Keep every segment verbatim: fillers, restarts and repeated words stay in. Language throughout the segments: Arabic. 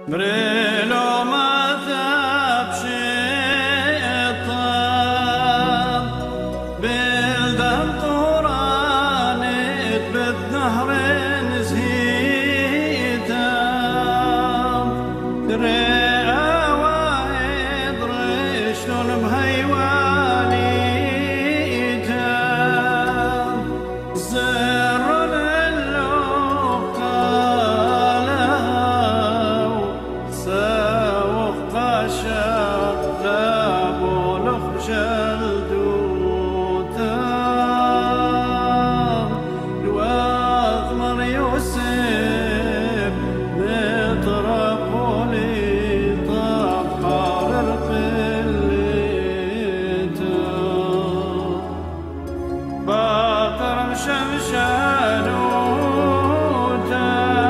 بريلو ما ثاب شيطان بلدان طورانت بالنهر نزهيتا دريعة وايد رشلون مهيواليتا زر للوقا ساوخ قاشا لابو لخجل دوتا الواضمر يوسف متربولي طبقار القليتا باطر شمشانوتا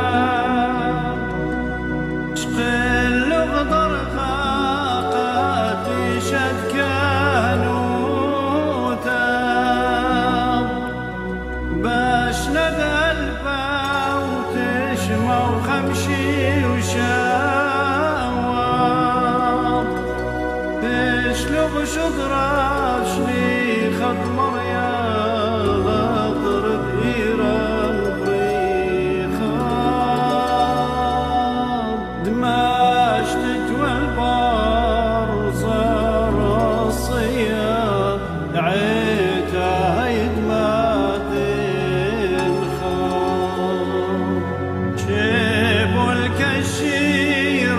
شقل غدر خاقات شد كانوتا باش ندى الفوت شمو خمشي وشاوى تشلغ شطرات شلي خد مريا ضرب إيران بريخا دمشت والبار صار الصياد عيتها يدمات الخام جيبوا الكشير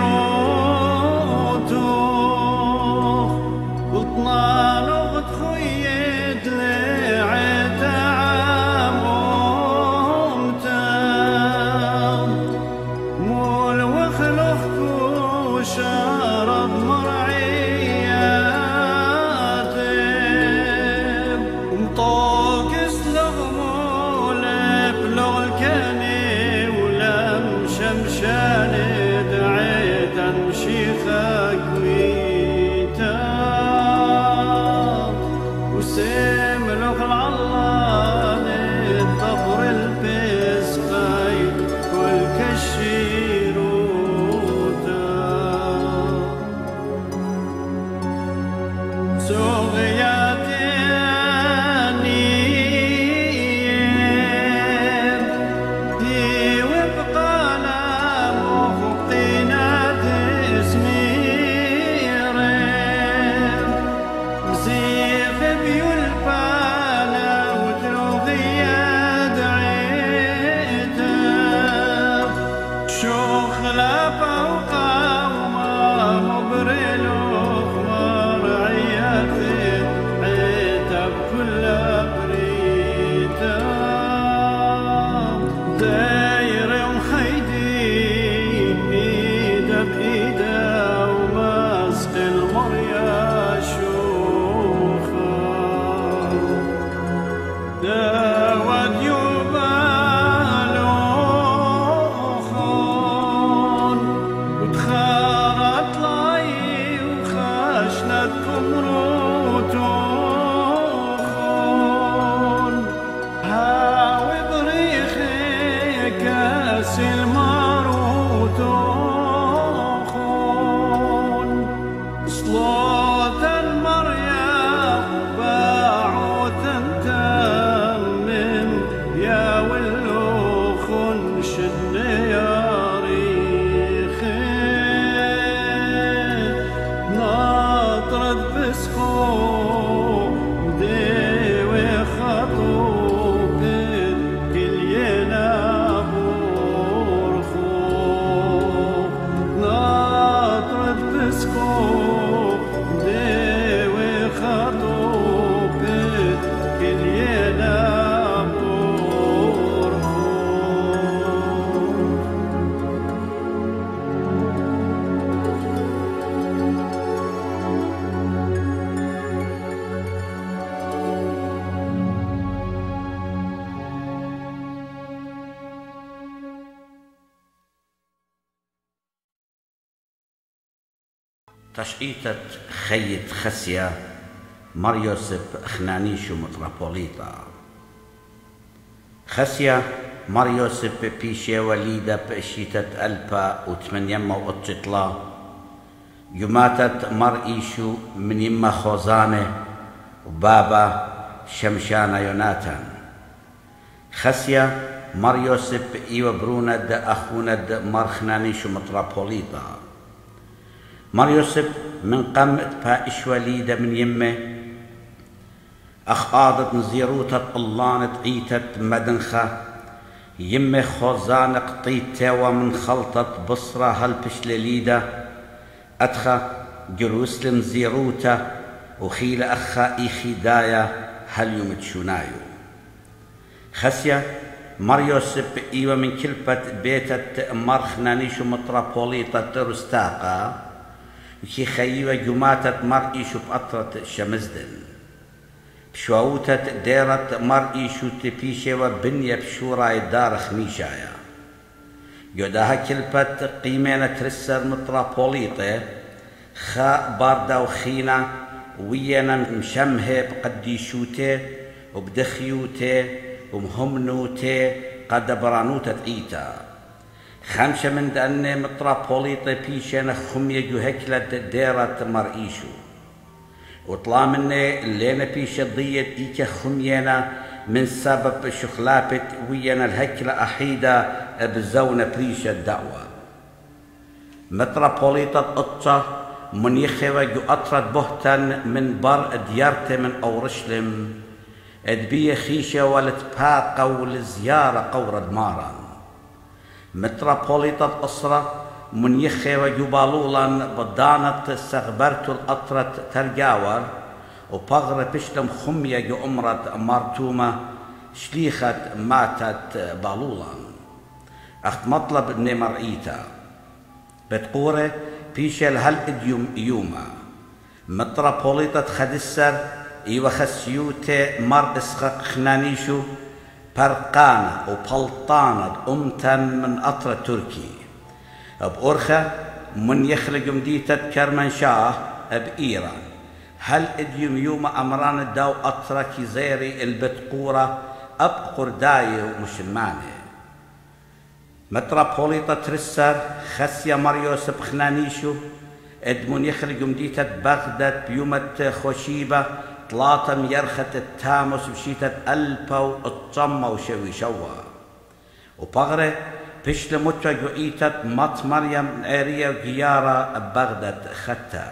وتوخ وطنان وغد خيد لعيت عامومتا مول وخلخ وشرب مرعياتي ومطوق سلغمول بلغ الكاني ولم شمشاني دعيت امشي خاكويتا وسيم لغ العلاني الطفر البسقاي والكشيروتا سوغياتي دي وبقالا مخطينا تسميرين زيف بيولبالا وتروغيا دعيتا شوخ لا فوقا وما مبرلو مرعياتي عيتا بكل بريتا داير وخيدي ايدا بايدا وماسق المريا شوخا داود يبالوخون وتخارت لاي وخاشنتكم روتوخون هاوي بريخي كاس الماروتوخون صلوة المريم باعوت تمم يا ولوخن شن يا ريخي ناطرد بسخو ديوي خطوك كل ينابورخو ناطرد بسخو ديوي خطوك كل ينابورخو تشقيطة خيط خسية مر يوسف خنانيشو متروبوليتا خسية مر يوسف بيشي وليدة بشيتة ألبا وثمن يما وقطلا يماتت مر إيشو من يما خوزانة وبابا شمشان يوناتان خسيا مر يوسف إيوة بروند أخوند مر خنانيشو مترابوليطا مر يوسف من قمت با إش وليدة من يمه أخاضت نزيروتت اللانت عيتت مدنخة يمه خوزان قطيته ومن خلطت بصرة هلبش لليدة أدخى جروسلم زيروته وخيل أخا إيخي دايا هل يمتشونايو خسيا مر يوسف إيوة من كلبة بيتت مر خنانيشو مترابوليطة رستاقة وكي خيوة جماتت مر إيشو بأطرة شمزدن بشواوتت ديرت مر إيشو تبيشي وبنية بشوراي دار خميشايا يوداها كلبة قيمينة ترسر مترابوليطة خا باردا وخينا ويانا مشمهة بقديشوته وبدخيوته ومهمنوته قد برانوته تعيتا خمسة من دأني مترابوليطة بيشينا خمية جهكلة ديرة مر إيشو وطلع مني اللينا بيشة ضيت إيكا خمينا من سبب شخلابت ويانا الهكلة أحيدة بزونة بريشة الدعوة مترابوليطة قطة من يخوة جو أطرد بهتن من بر ديارته من أورشلم ادبية خيشة ولتباقة ولزيارة قورد ماران مترابوليطة أسرة من يخوة جو بالولا بدانت سغبرتو الأطرة ترجاور وبغرة بشلم خمية جو أمرت مرتومة شليخت ماتت بالولا أخت مطلب ابن مرئيتا بتقورة بيشل هل اديوم يوما مترابوليطة خدسر ايوه خسيوتي مر اسخق خنانيشو برقانة وبلطانة أمتن من أطرة تركي بأرخة من يخلق مديتة كرمنشاه بإيران هل اديوم يوما أمران الداو أطرة كيزيري البتقورة أب قرداي ومشماني مترابوليطة ترسر خسيا مر يوسب خنانيشو ادمون يخرج مديتة بغداد بيومة خوشيبة طلاطم يرخة التاموس بشيتة ألبا والطمة وشوي شوا وبغرة بشل متوى جوئيتة مط مريم اريا وغيارة بغداد ختا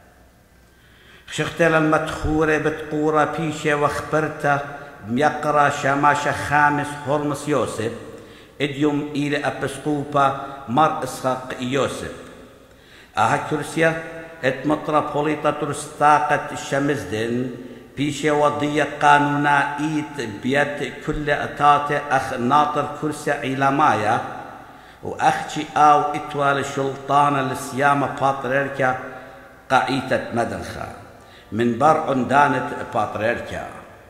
شختة المدخورة بتقورة بيشة واخبرته بيقرا شماشة خامس هرمس يوسف اديوم إلى أبسقوبا مر إسحاق يوسف أها كرسيا ات مترابوليطة رستاقة شمزدن بيشي وضية قانونا إيت بيت كل أتاتي أخ ناطر كرسيا عيلامايا وأخشي أو إتوال شلطانة لسيامة باتريركا قاعيتة مدنخة من بر عندانة باتريركا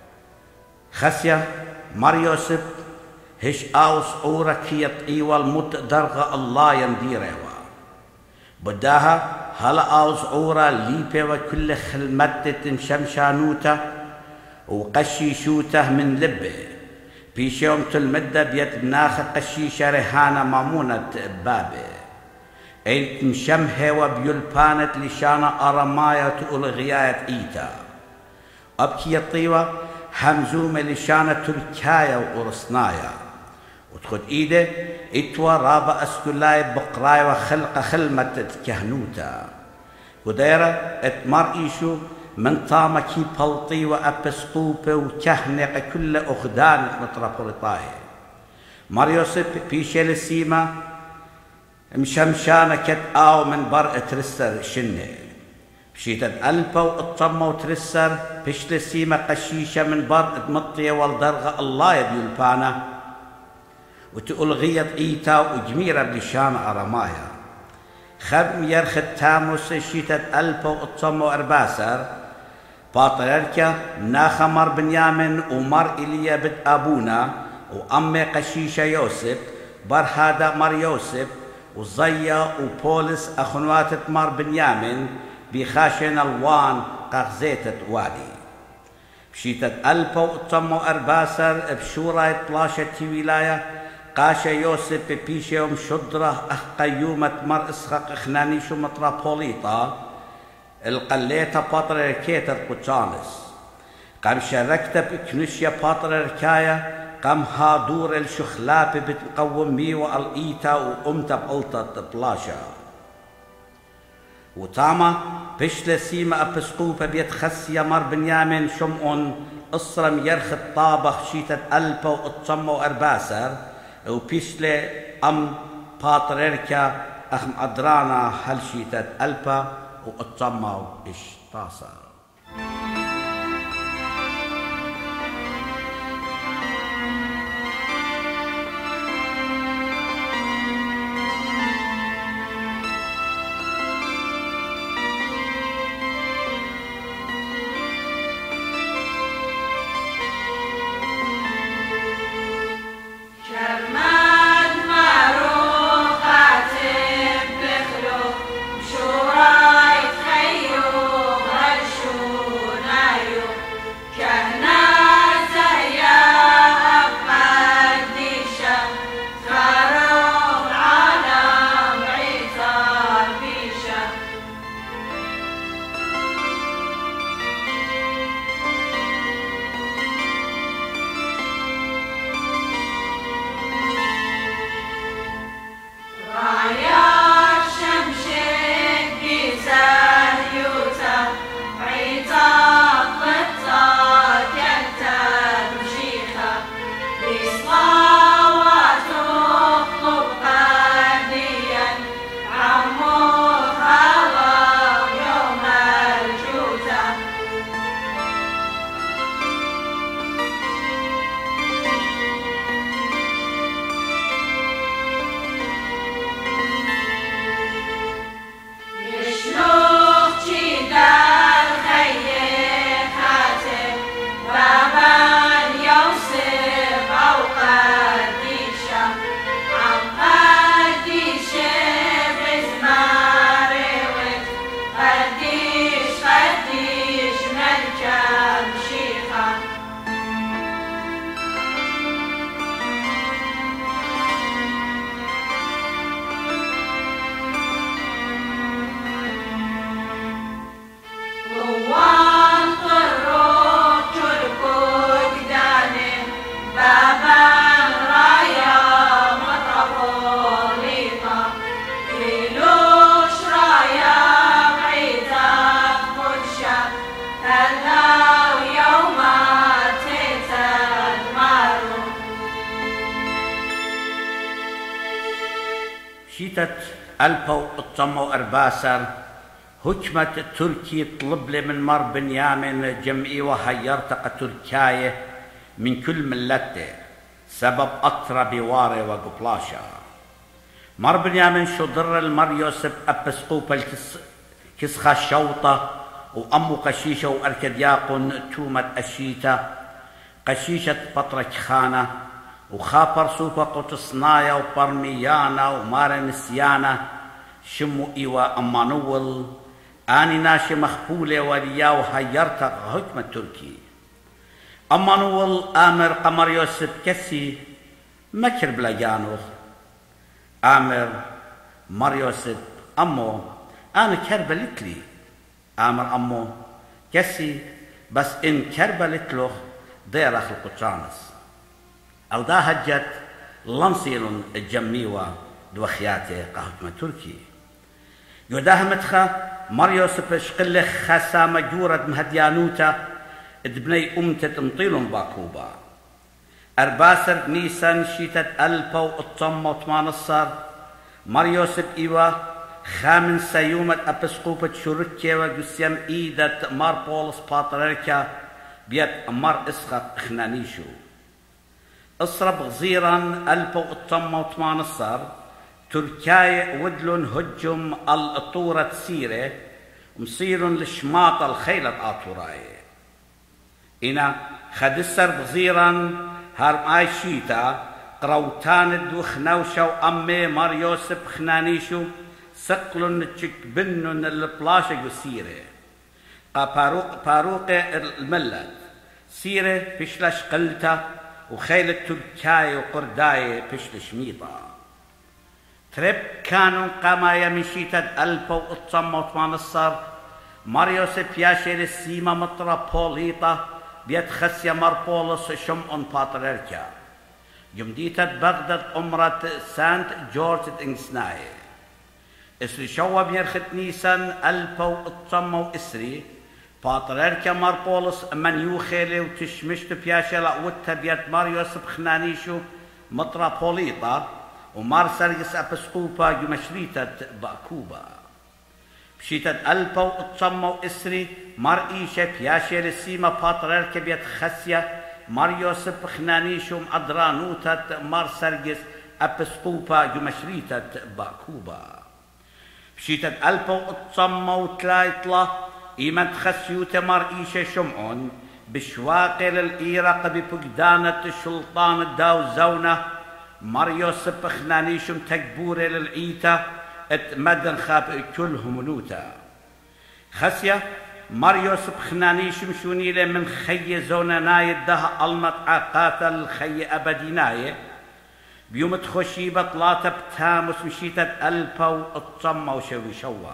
خسيا مر يوسف هش أوس أورا كيت إيوال مت درغة الله ينديروا بداها هلا أوس أورا ليبي وكل خلمتة مشمشانوته وقشيشوته من لبه بيشيوم تلمدة بيت بناخ قشيشة رهانة مامونة بابه ايت مشمهة وبيلبانت لشانة أرماية تقول غياية إيتا أبكي الطيوة همزومة لشانة تركاية وأرصنايا وتخد إيده إتوى رابا أسكولاي بقراي وخلق خلمة كهنوتا وديرة اتمر إيشو من طامكي بلطي وأبسقوبة وكهنق كل أخدان مترابوليطاي مر يوسف بيشي لسيما مشمشانة كت آو من بر ترسر شنة بشيتة ألبا وطمة وترسر بيش لسيما قشيشة من بر مطية والدرغة الله يديو البانا وتقول غيط إيتا وجميرة بلشانة أرمايا خبم يرخ التاموس شيتة ألبا وطمة وأرباسر باطريركا ناخمر بنيامن ومر إليا بد أبونا وأمي قشيشة يوسف بر هذا مر يوسف وزيا وبولس أخنواتة مر بنيامن بخاشن الوان قغزيتة وادي بشيتة ألبا وطمة وأرباسر بشورة طلاشة ولاية قاشا يوسف بيشيوم شدرة أخ قيومة مر إسحاق خنانيشو مترابوليطا القليتا باتريركيتا القدسانس قام شاركت بكنشيا باتريركايا قام هادور الشخلابي بتقوم ميو الإيتا وأمتا بألطة بلاشا وتاما بشل سيما أبسقوبة بيت خسيا مر بنيامين شمعون أصرم يرخد طابخ شيتة ألبا وأتصمو أرباسر وبشل أم باتريركا أخم أدرانا هل شيتة ألبا وأتصمو إشتاسر. شيتت ألبا اتصمو أرباسر هجمة تركي طلب لي من مر بنيامين جمعي وهيرتق تركاية من كل ملته سبب أطرى بواري وقبلاشا مر بنيامين شضر المر يوسف أبسقوب الكسخة الشوطة وأمو قشيشة وأركدياقون تومة أشيتا قشيشة بطرك خانة وخابر سوبا قطصنايا وبرميانا ومارنسيانا شمو إيوا أمانوول آني ناشي مخبولة وليا وهيرتق هجمة تركي أمانوول آمر قمر يوسف كسي مكر بلا جانوخ آمر مر يوسف أمو أنا كربلت لي آمر أمو كسي بس إن كربلت له دير أخل قطرانس أو دا هجت لنصيل الجميوة دوخياته قهجمة تركي يوداه متخا مر يوسف شقله خسا مجورة مهديانوتا دبني أمتة مطيل باكوبا أرباسر نيسان شيتت ألبا وإطمة وطمان الصار مر يوسف إيوا خامن سيومة أبسقوبة شركة وجسيم إيدة مار بولس باتريركا بيد مر إسحاق خنانيشو اصرب غزيرا ألبا وإطمة وطمان الصار تركاي ودلن هجم الأطورة سيرة مصير لشماط الخيلة آطوراي إنا خدسر بغزيرا هارم آي شيتا قروتان الدوخنوشة وأمي مار يوسف خنانيشو سقلن تشك بنن البلاشة يسيرة قا باروق باروق الملت سيرة بشلش قلتا وخيل التركاي وقرداي بشل شميطة ترب كانوا قمايا من شيتة ألبا وإتصمى وثمان ماريوس بياشير السيما مطرة بوليطة بيت خسيا ماربولس شمعون باتريركا يمديتة بغداد أمرة سانت جورج إنسناي إسري شوا بيرخت نيسان ألبا وإتصمى وإسري باتريركا ماربولس من يوخيلي وتشمشت بياشيلا وتا بيت ماريوس بخنانيشو مطرة بوليطة ومار سرقس أبسقوبا يمشريتة باكوبا بشيتة ألبا وإتصمى وإسري مار إيشا بياشي لسيما باتريركا بيت خسيا مار يوسف خنانيشو أدرانوتة مار سرقس أبسقوبا يمشريتة باكوبا بشيتة ألبا وإتصمى وتلايطلة إيمان خسيوتة مار إيشا شمعون بشواقي للإيرق بفقدانة الشلطان الداو زونة مار يوسف خنانيشم تكبوري للعيتا ات مدن خاب كلهم لوتا خسيا مار يوسف خنانيشم شونيلة من خي زونا نايد ده المط عقاتا الخي أبديناية بيوم تخشيبة طلاتة بتامس مشيتة ألبا وإتصمى وشوي شوا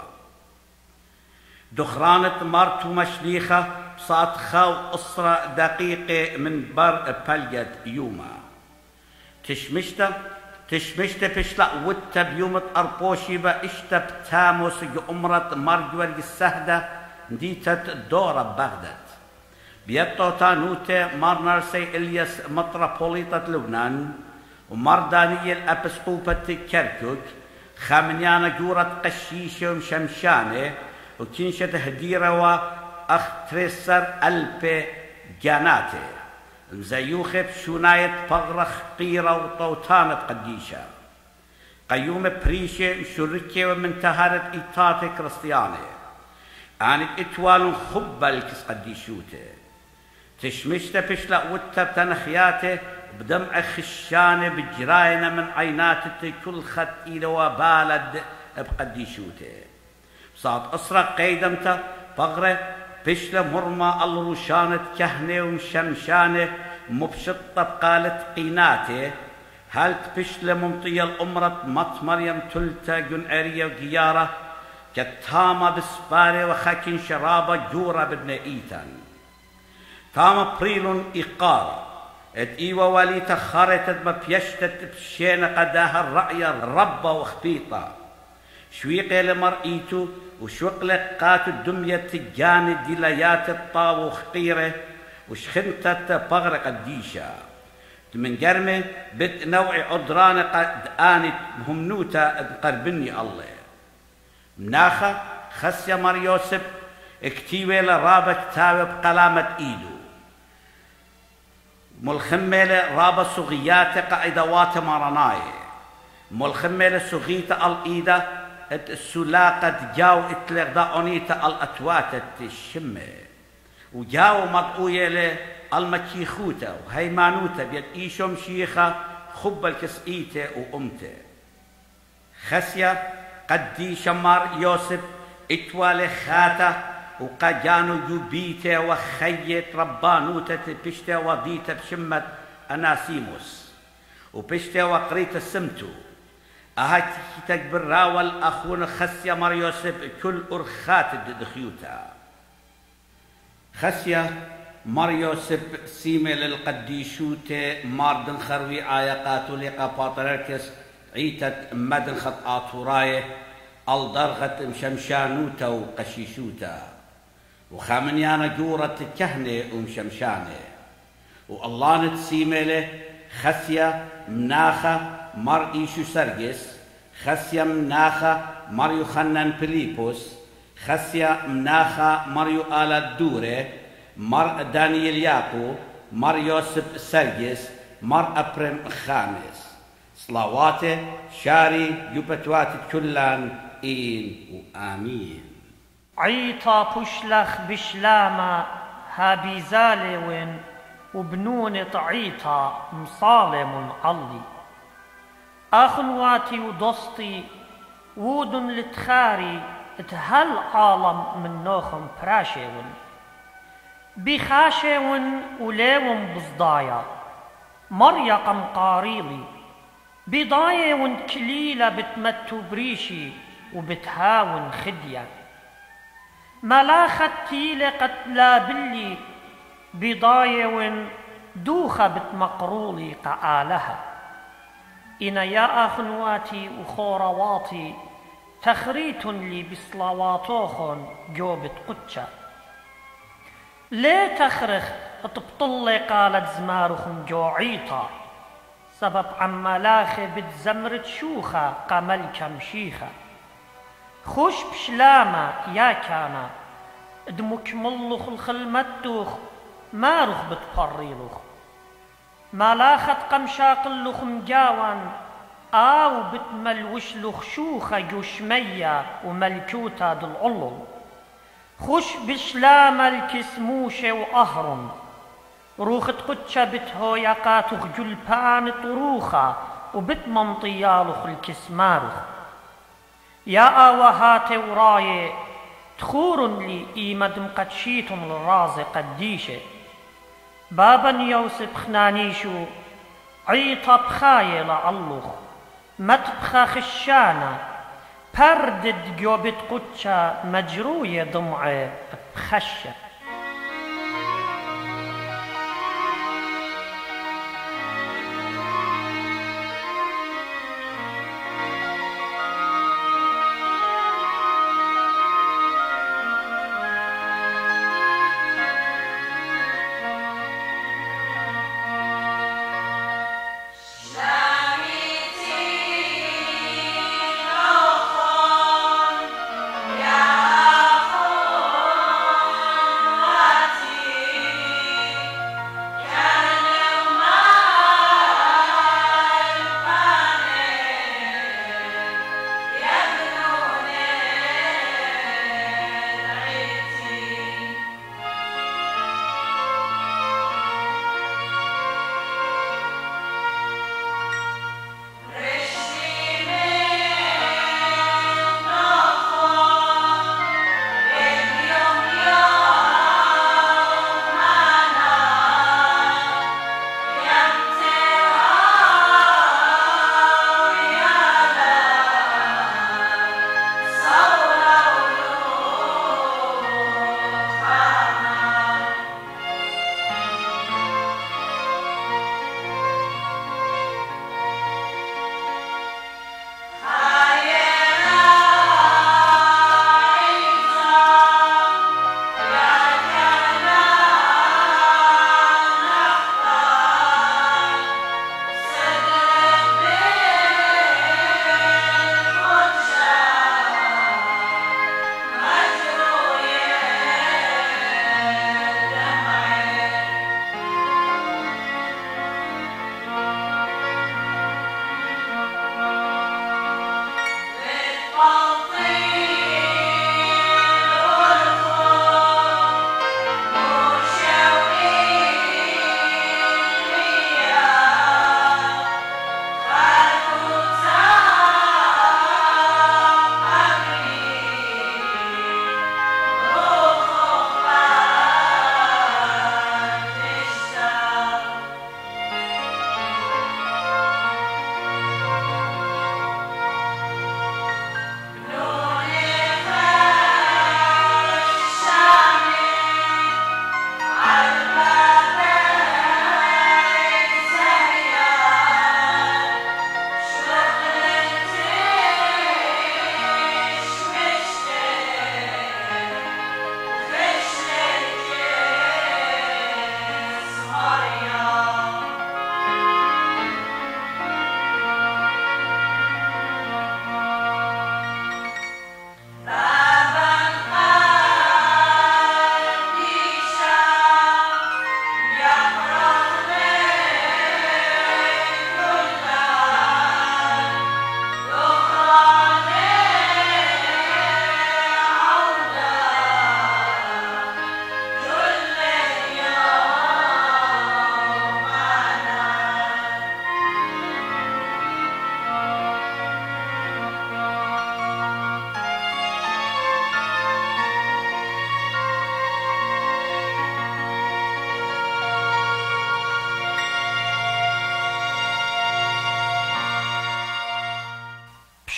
دخرانة مارتو مشليخة صات خاو أسرة دقيقة من بر بلجد يوما تشمشته تشمشته بشلا وتا بيومت أربوشيبة اشتا بتاموس أمرت مرجور السهدة ديتت دورة بغداد بيتو تانوتة مار نرسي إلياس مطربوليطة لبنان ومار دانيال أبسقوبة كركوك خامنيانا جورة قشيشة ومشمشانة وكنشة هديرة وأخ تريسر ألبي جاناتي مزيوخة بشوناية بغرخ قيرة وطوطانة قديشة قيوم بريشة وشركة ومن تهارة إيطاتة كريستيانة آنك إتوال خبل كس قديشوته تشمشته بشلا وتا بتنخياته بدمع خشانة بجراينة من عيناتته كل خط إلى وبالد بقديشوته صاد أسرة قيدمته بغرة بشلا مرمى الروشانة كهنة ومشمشانة مبشطة بقالة قيناته هالت بشلا ممطية الأمرة مط مريم تلتا جنعرية وقيارة كتامة بسبارة وخاكين شرابة جورة بابن إيتان تامة بريلون إقارة ات إيوة واليتا خارتت ببيشتت بشينة قداها الرأي الربة وخبيطة شويقة لمرئيتو وشوقلة قاتو الدمية تجاني ديلايات الطاو خقيرة وشخنتت بغرة قديشة من جرمة بت نوع عدرانة قد آنت مهمنوتا قربني الله مناخة خسيا مار يوسف اكتيوة لرابة كتابة بقلامة إيدو ملخمة لرابة صغياتة قاعدوات مرناي ملخمة لصغيتة الإيدة السلاقة جاو اتلغدا أونيتا الأتواتة الشمة وجاو مطقوية للمكيخوتة وهيمانوتة بيد إيشو مشيخة خب الكسئيتة وأمتة خسيا قدي شمار يوسف اتوالي خاتة وقجانو جوبيتة وخيت ربانوتة بشتة وضيتة بشمة أناسيموس وبشتة وقريتة سمتو أهات تكبر راول أخونا خسيا مار يوسف كل أرخات دخيوتا خسيا مار يوسف سيمة للقديشوتة ماردن خروي آيقاتو لقا باتركس عيتت مدن خط آطوراية الدرغت مشمشانوتا وقشيشوتا وخامنيانا جورة كهنة ومشمشانة والله نتسيمة له خسيا مناخة مار إيشو سرجس خسيا مناخة مار يوخنن بليبوس خسيا مناخة مار يؤال الدورة مار دانيال ياقو مار يوسف سرجس مار أبرم خامس صلواته شاري يبتوات كلان إين وآمين عيطا بشلخ بشلامة هابيزالوين وبنون طعيطا مصالم علي أخلواتي ودوستي وودن لتخاري اتهل عالم من نوخم براشيون بخاشيون وليون بصدايا مريقم قاريلي بضاية ونكليلة بتمتو بريشي وبتهاون خدية ملاخت تيلة قتلا بلي بضاية ون دوخة بتمقرولي قآلها إنا يا أخنواتي وخورواتي تخريت لي بصلواتوخن جوبت قدشة ليه تخرخ تبطلي قالت زمارخن جوعيطة سبب عملاخي بتزمرت شوخة قمل كمشيخة خوش بشلامة يا كانا دمك ملخ الخلمتوخ مارخ بتفريلخ ملاخت قمشاقلخ مجاوان آو بتملوش لخ شوخة جوشمية وملكوتة دالعلو خوش بشلامة الكسموشة وأهرم روخت قدشة بتهويقاتخ جلبان طروخة وبتمنطيالخ الكسمارخ يا آوهات وراي تخور لي إيمد مقدشيت للرازق قديشة بابا يوسف خنانيشو عيطة بخاية لعلخ متبخى خشانة بردد جوبت قدشة مجروية ضمعة بخشة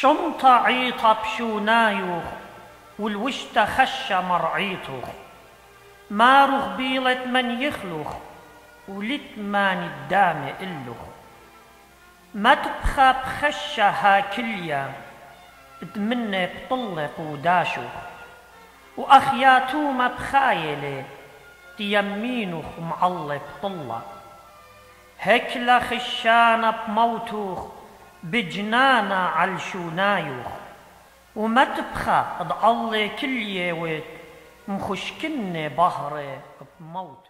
شمطة عيطة بشونايوخ والوشت خشة مرعيتوخ ما رغبيلت من يخلوخ ولتمان الدامة إلوخ ما تبخى بخشة هاكليا اتمنى بطلق وداشوخ وأخياتو ما بخايلة تيمينوخ معلق طلة هكلا خشانة بموتوخ بجنانا عالشونايوخ وما تبخى ضعلي كل يوت مخشكني بهري بموت.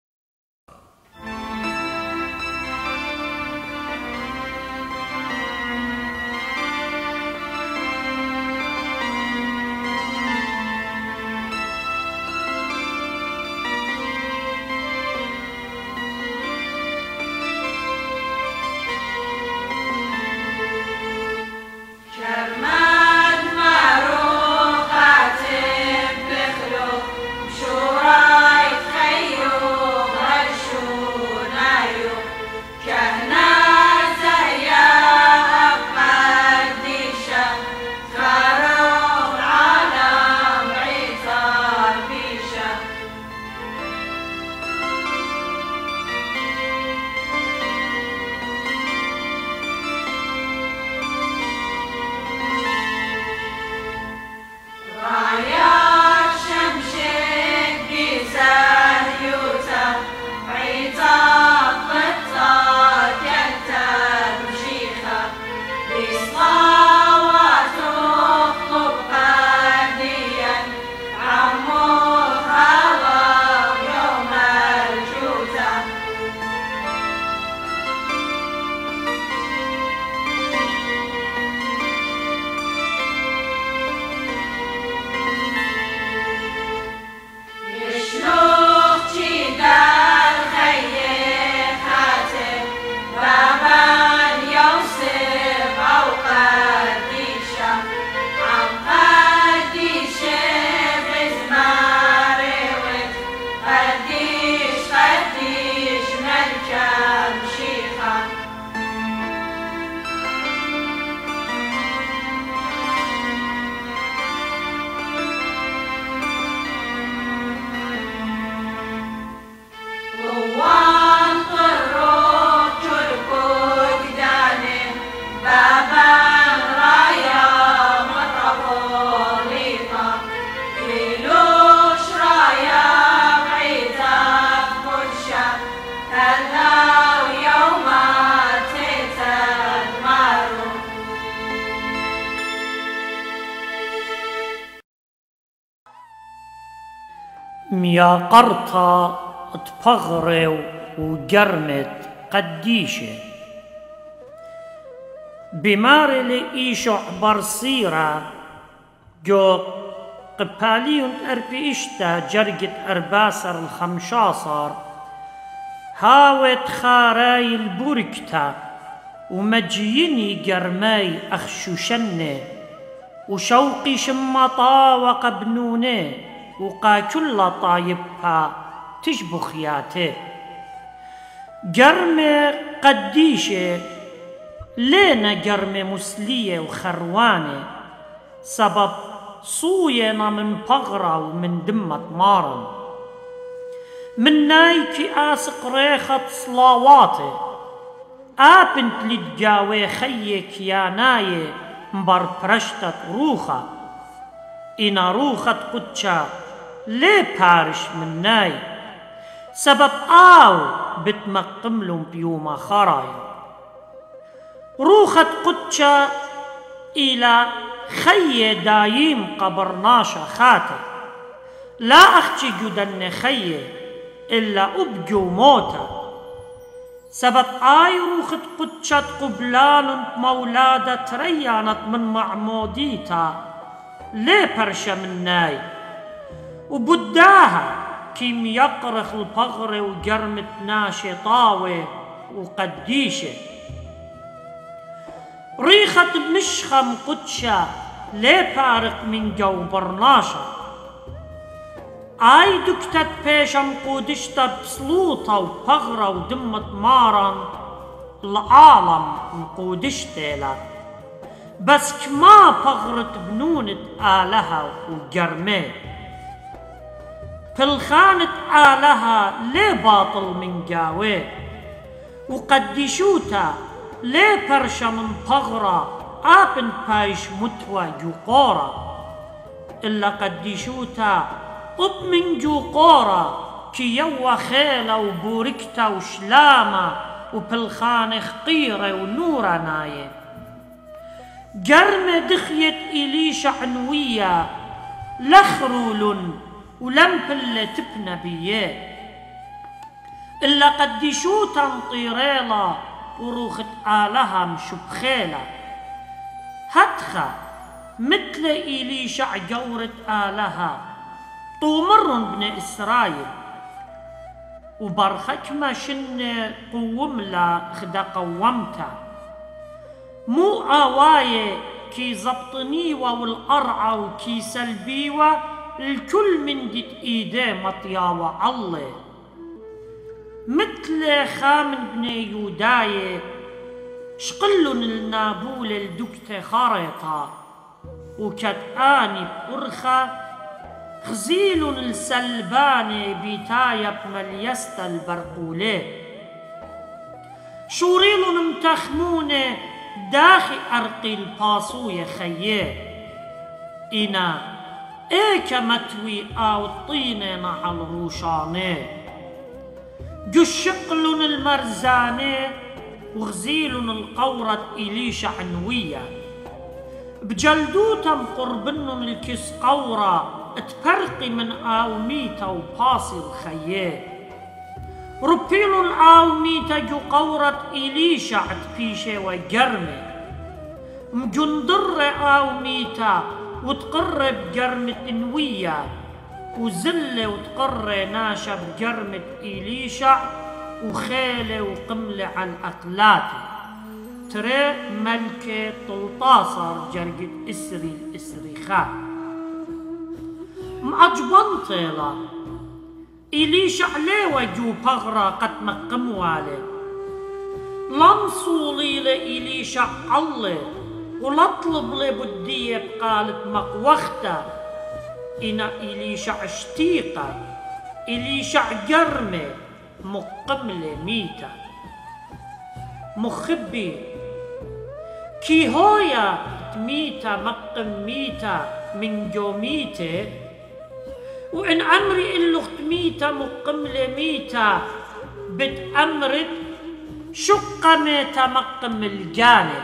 يا قرطة تبغري وقرمت قديشة بماري لإيشو برصيرة جو قباليون أربي إشتا جرقت أرباسر الخمشاصر هاوت خاراي البركتا ومجيني قرماي أخشوشنة وشوقي شمطا وقبنونه وقا كل طايبها تشبخ ياته قرمة قديشة لينا قرمة مسلية وخروانة سبب صوينا من بغرة ومن دمة مارن من نايكي آسق ريخة صلاواته آبنت لتجاوي خيك يا ناي مبر برشتت روخة إنا روخة قدشا ليه بارش من ناي سبب آو بتمقملهم بيوما خرايا روخة قدشا إلى خي دايم قبرناشا خاتي لا أخشي جدن خي إلا أبجو موتا سبب آي روخة قدشت قبلان مولادة تريانت من معموديتا ليه برشا من ناي وبداها كيم يقرخ البغر وقرمت ناشي طاوي وقديشة ريخة بمشخم قدشة ليه بارق من جو برناشة آي دكتت بيشم قودشتا بسلوطة وبغرة ودمت مارن العالم مقودشتيلا بس كما بغرت بنونة آلها وقرمي بالخانة آلها ليه باطل من قاوي وقدشوتا ليه برشا من بغرة آبن بايش متوى جوقورا إلا قدشوتا قب من جوقورا كي يوا خيلة وبوركتا وشلامة وبالخانة خقيرة ونورة نايه قرمة دخيت إليشا عنوية لخرول ولم بل تبنى بيه إلا قدشوتا مطيريلا وروخت آلها مشبخيلة هتخا مثل إليشا جورة آلها طومر بن إسرائيل وبرخك ما شن قوم لا خدا قومتا مو آواية كي زبطنيوة والقرعة وكي سلبيوة الكل من ديت إيديه مطياوة الله مثل خامن بن يوداية شقلن النابول الدكتة خريطة وكت آني بأرخة خزيل السلباني بيتايا بمليست البرقولي شوريل متخمونة داخي أرقي الباسوية خيه إنا إيك متوي أو الطينة مع الروشانة جشقلن المرزانة وغزيلن القورة إليشا عنوية بجلدوتا مقربنن الكس قورة اتبرقي من آوميتا وباسي الخيه ربيلن آوميتا جو قورة إليشا عتبيشة وجرمة مجندر آوميتا وتقرب جرمة إنوية وزلة وتقرى ناشا بجرمة إليشا وخيلة وقملة على الأقلات ترى ملكة طلطاصر جرقة إسري الإسريخاء معجبان طيلة إليشا عليه وجو بغرة قد مقموا عليه لمصولي لإليشا الله ولطلب لي بدية بقالت مقوخته إنا إليشا اشتيقة إليشا جرمة مقملة ميتة مخبي كي هويا ميتة مقم ميتة من جو ميتة وإن أمري إلو ميتة مقملة ميتة بتأمرت شق ميتة مقم الجانب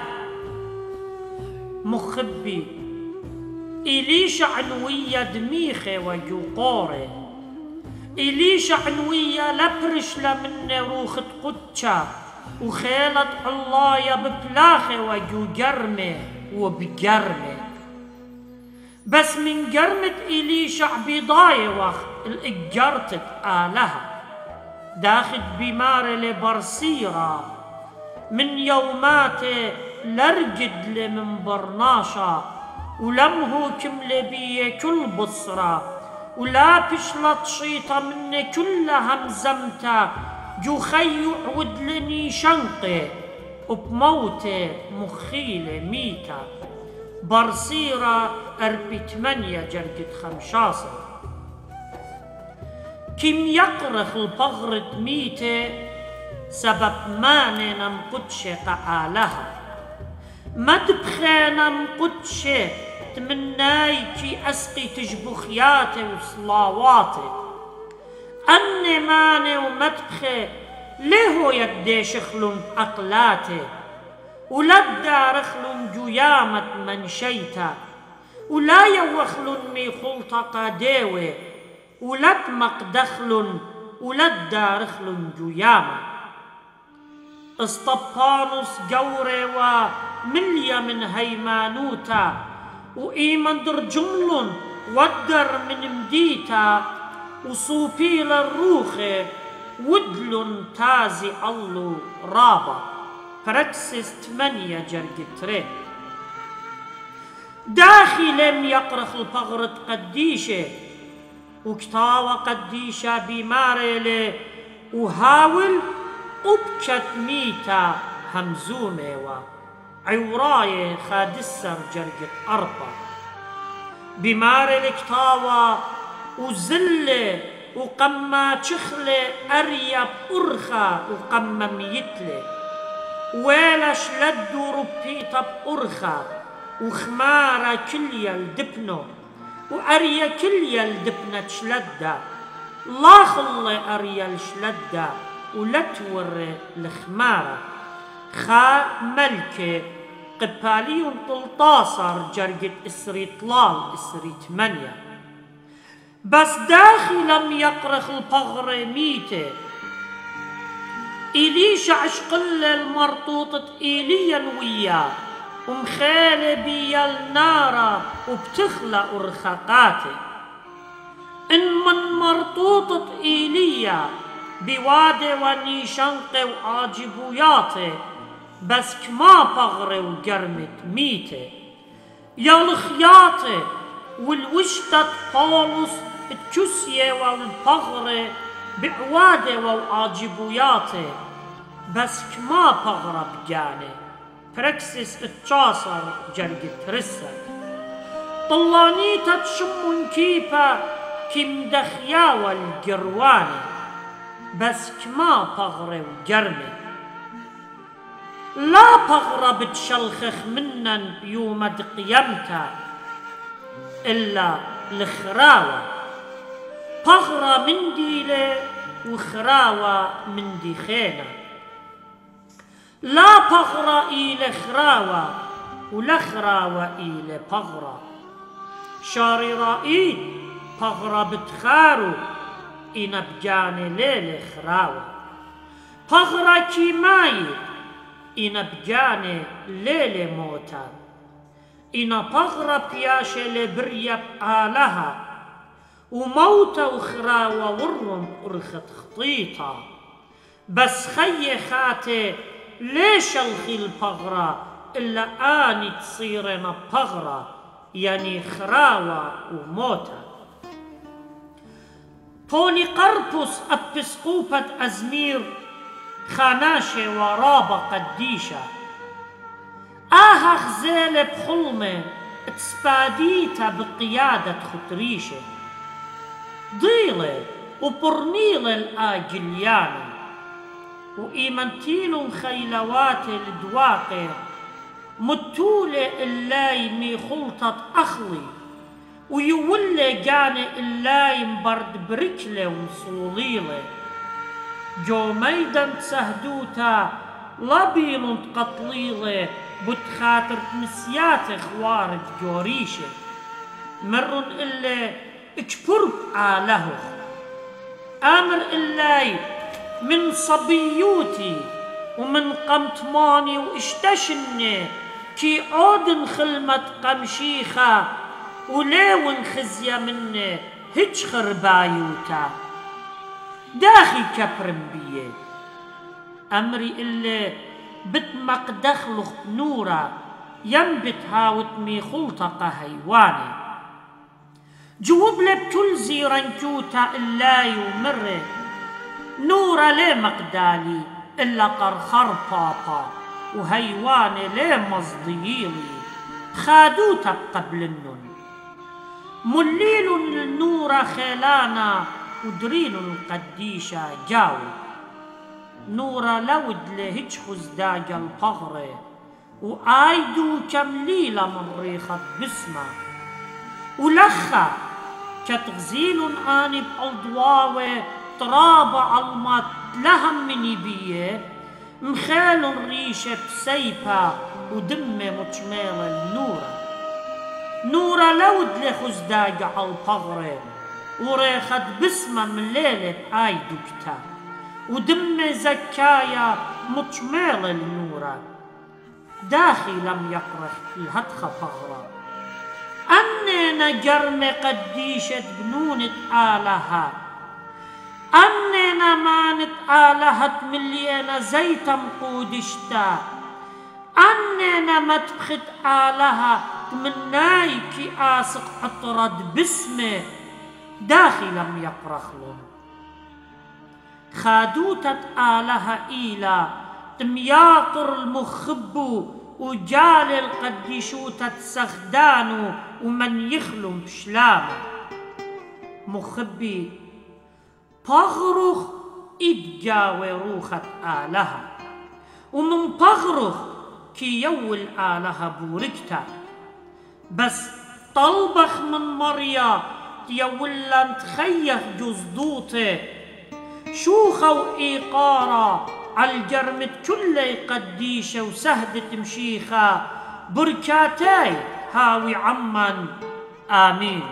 مخبي إليشا عنوية دميخة وجوقورة إليشا عنوية لبرش لمن روخة قدشة وخيلة الله يا ببلاخة وجو جرمة وبجرمة بس من جرمة إليشا بضاية وقت الإجرتت آلها داخل بمارة لبرصيرة من يوماته لرجد لمن برناشا ولمه كمل بيه كل بصرة ولا بشلط شيطة مني كلها مزمتة جو خيو عودلني شنقي وبموتة مخيلة ميتة برصيرة أربي تمانية جرقة خمشاصة كم يقرخ البغرة ميتة سبب ماني نمقدش قآلها مدبخينا مقدشة تمناي كي أسقي تجبخياتي وصلاواتي أني ماني ومدبخي ليهو يدي شخلن أقلاتي ولدا رخلن جيامة منشيتا ولا يوخلن مي خلطة قاديوي ولد مقدخلن ولدا رخلن جيامة اسطبانوس جوري ومليا من هيمانوتا وإيمان در جملن ودر من مديتا وصوبيل الروخة ودلن تازي الله رابا فركسس تمانية جرقترين داخل يقرخ البغرة قديشة وكتاوة قديشة بمارلة وهاول أبكت ميتا همزومة عوراي خادسر جرقت أربع بمار الكتاوى وزلة وقما شخلة أريب أرخا وقما ميتلة ويلا شلدو ربيطة بأرخا وخمارة كليا الدبنو وأريا كليا الدبنة شلدة لا خلي أريا الشلدة ولا توري الخمارة خا ملكة قبالي طلطاصر جرقت إسري طلال إسري ثمانية بس داخل لم يقرخ البغر ميته إليش عشقل المرطوطة إيليا وياه ومخالة بيا النار وبتخلى أرخاقاته إن من مرطوطة إيليا بوادي ونيشنق وعاجبوياته بس كما بغري وقرمت ميته يا الخياطه والوشتة طالوس التشسية والبغري بعواده وعاجبوياته بس كما بغرة بجاني بركسس التشاصر جرقت رسل طلانيتا تشمون كيبا كم دخيا والقرواني بس كما بغري وقرمي لا بغرة بتشلخخ منن يوم قيمتا إلا الخراوة بغرة من ديلة وخراوة من دي خينة لا بغرة إلى خراوة ولا خراوة إلى بغرة شاري رائد بغرة بتخارو إنا بجاني ليلة خراوة بغرة كيماي إنا بجاني ليلة موتا إنا بغرة بياشة لبرية بآلها وموتة وخراوة ورم أرخت خطيطة بس خي خاتي ليش الخي البغرة إلا آني تصيرنا بغرة يعني خراوة وموتة بوني قربس أبسقوبة أزمير خاناشة ورابة قديشة آها خزالة بخلمة تسباديتا بقيادة خطريشة ضيلة وبرنيلة الآجليانة وإيمانتيلو خيلوات الدواقع متولة اللاي مي خلطة أخلي ويولي جاني اللاي مبرد بركلة ومصوليلة جو ميدان تسهدوتا لبيلو تقطليلة بتخاطر مسيات خوارج جوريشة مرن إلا اجبرب آله آمر إلاي من صبيوتي ومن قمتماني واشتشني كي عودن خلمت قمشيخة وليون خزية مني هج خربايوتا داخي كبرم بيه أمري إلا بتمق دخلخ نورا ينبت هاوت مي خلطقة هيواني جوب لبتل زيرانكوتا إلاي ومره نورا لي مقدالي إلا قرخر بابا وهيواني لي مصدييلي خادوتا قبل النون مليل النورا خيلانا ودريل القديشة جاوي نورا لود لهج خزداج البغرة وآيدو كمليلة من ريخة بسمة ولخا كتغزيل آني بأضواوي ترابع المات لهم مني بيه مخيل ريشة بسيبا ودم مجميل النورة نورا لود لخزداج البغرة وريخة بسمة من ليلة آيدو كتا ودم زكايا مجميل النورة داخي لم يقرح الهدخ بغرة أنينا جرم قديشة بنونة آلها أنينا مانت آلهت مليانة زيتا مقودشتا أنينا متبخت آلها تمناي كي آسق أطرد باسمه داخي لم يقرخ لهم خادوتة آلها إيلا تمياقر المخب وجال القديشو تتسخدانو ومن يخلم بشلامه مخبي بغرخ إدجاوي روخة آلها ومن بغرخ كي يول آلها بوركتا بس طلبخ من مريا تيولن تخيف جزدوته شوخة وإيقارة عالجرمت كل قديشة وسهدة مشيخة بركاتي هاوي عمن آمين.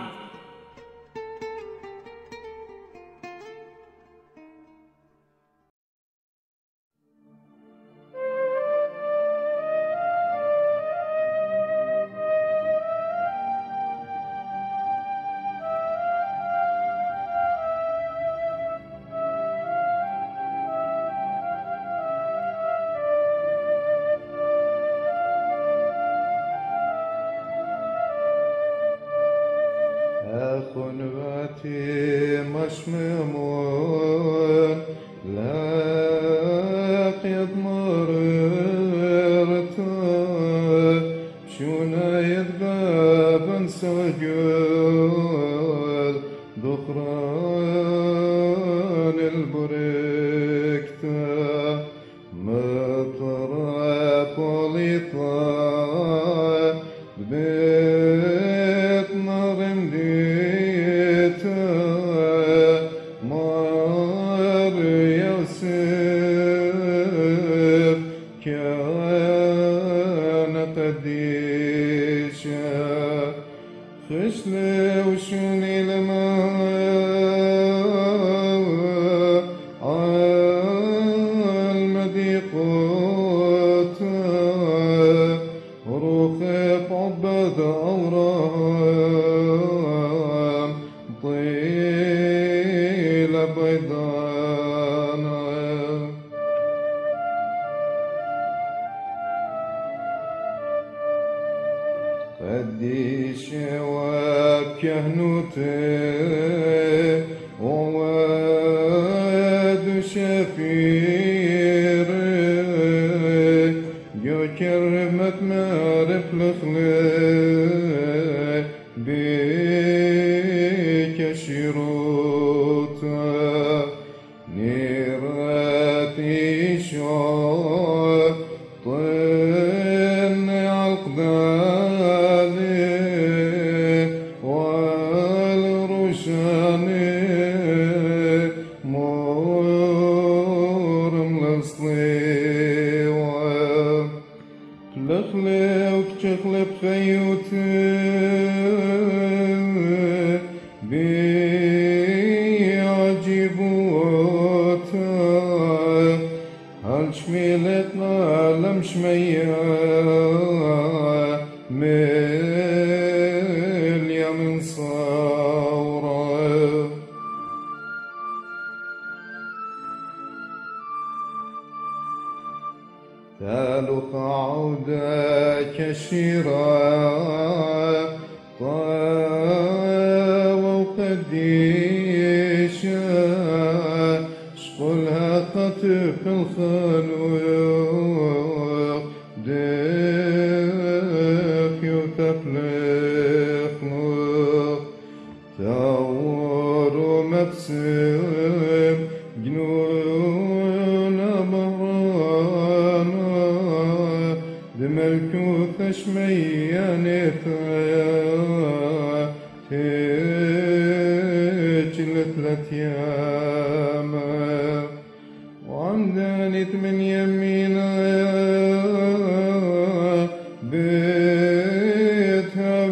خنواتي مشممون لاقيض مررتا شونا يذبابا سجول ذخران البركتا مطرى بوليطا بيت نار ديتا مار يوسف كان قديشا خشلي وشوني الماء عالمديقوتا روخي عبد أورام طيل بيضانا قديش وكهنوتي وواد شفيري جو كرمت مارف لخلي بيك شروطا نيراتي شو طن عالقدالي والرشاني مورم لصليوة لخلي وكشخلي بخيوتي بيعجبوتا هل شميلتنا لم شمية مليا من صورة تالق عودة كشيرة طاوة وقديشة شقلها قطف الخلوق ديك وتفلق تور ومبسم جنون مهرانا دملكوث شميانتا تجلت لتياما وعمدانت من يمينا بيتها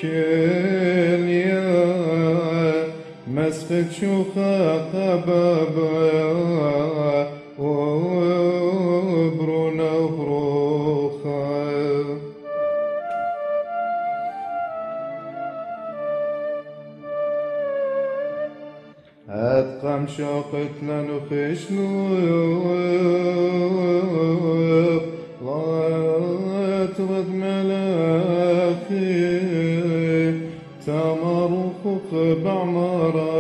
بكليا مسخت شوخا قبابا وبرونا وبروخا أتقم شوقت لنو خشلوب لا ترد ملاخي تمر وخوخ بعمرة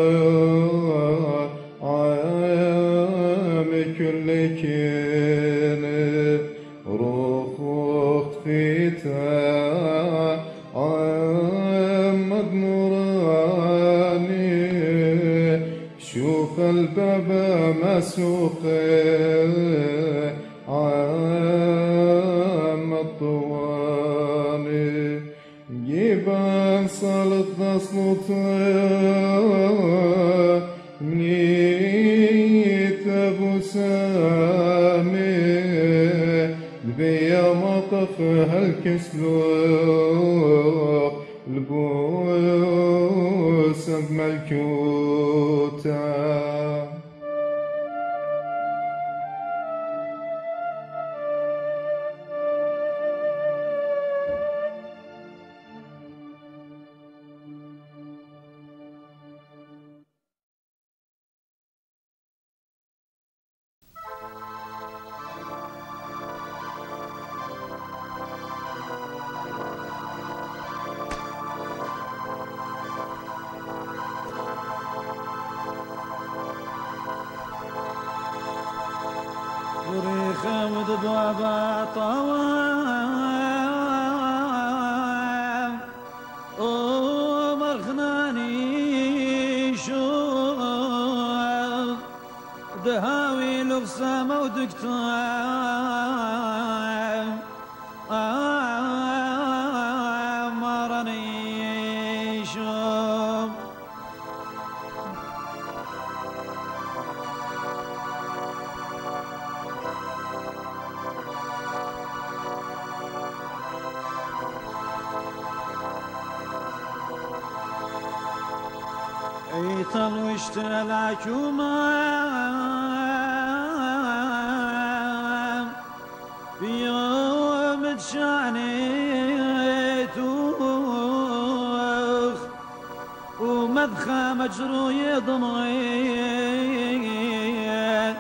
عام كل كينة روخ وخي الباب مسوق عام الطوال جبال صلت نصلت منيت أبو سامي البيا مطف هالكسلوق البوس ملكوتا خود بابا طوام عمر خنانيشو دهاوي لغسام ودكتام مرنيشو ايطل واشتلاكما بيوم تشانيتوخ ومدخى مجروي ضمغي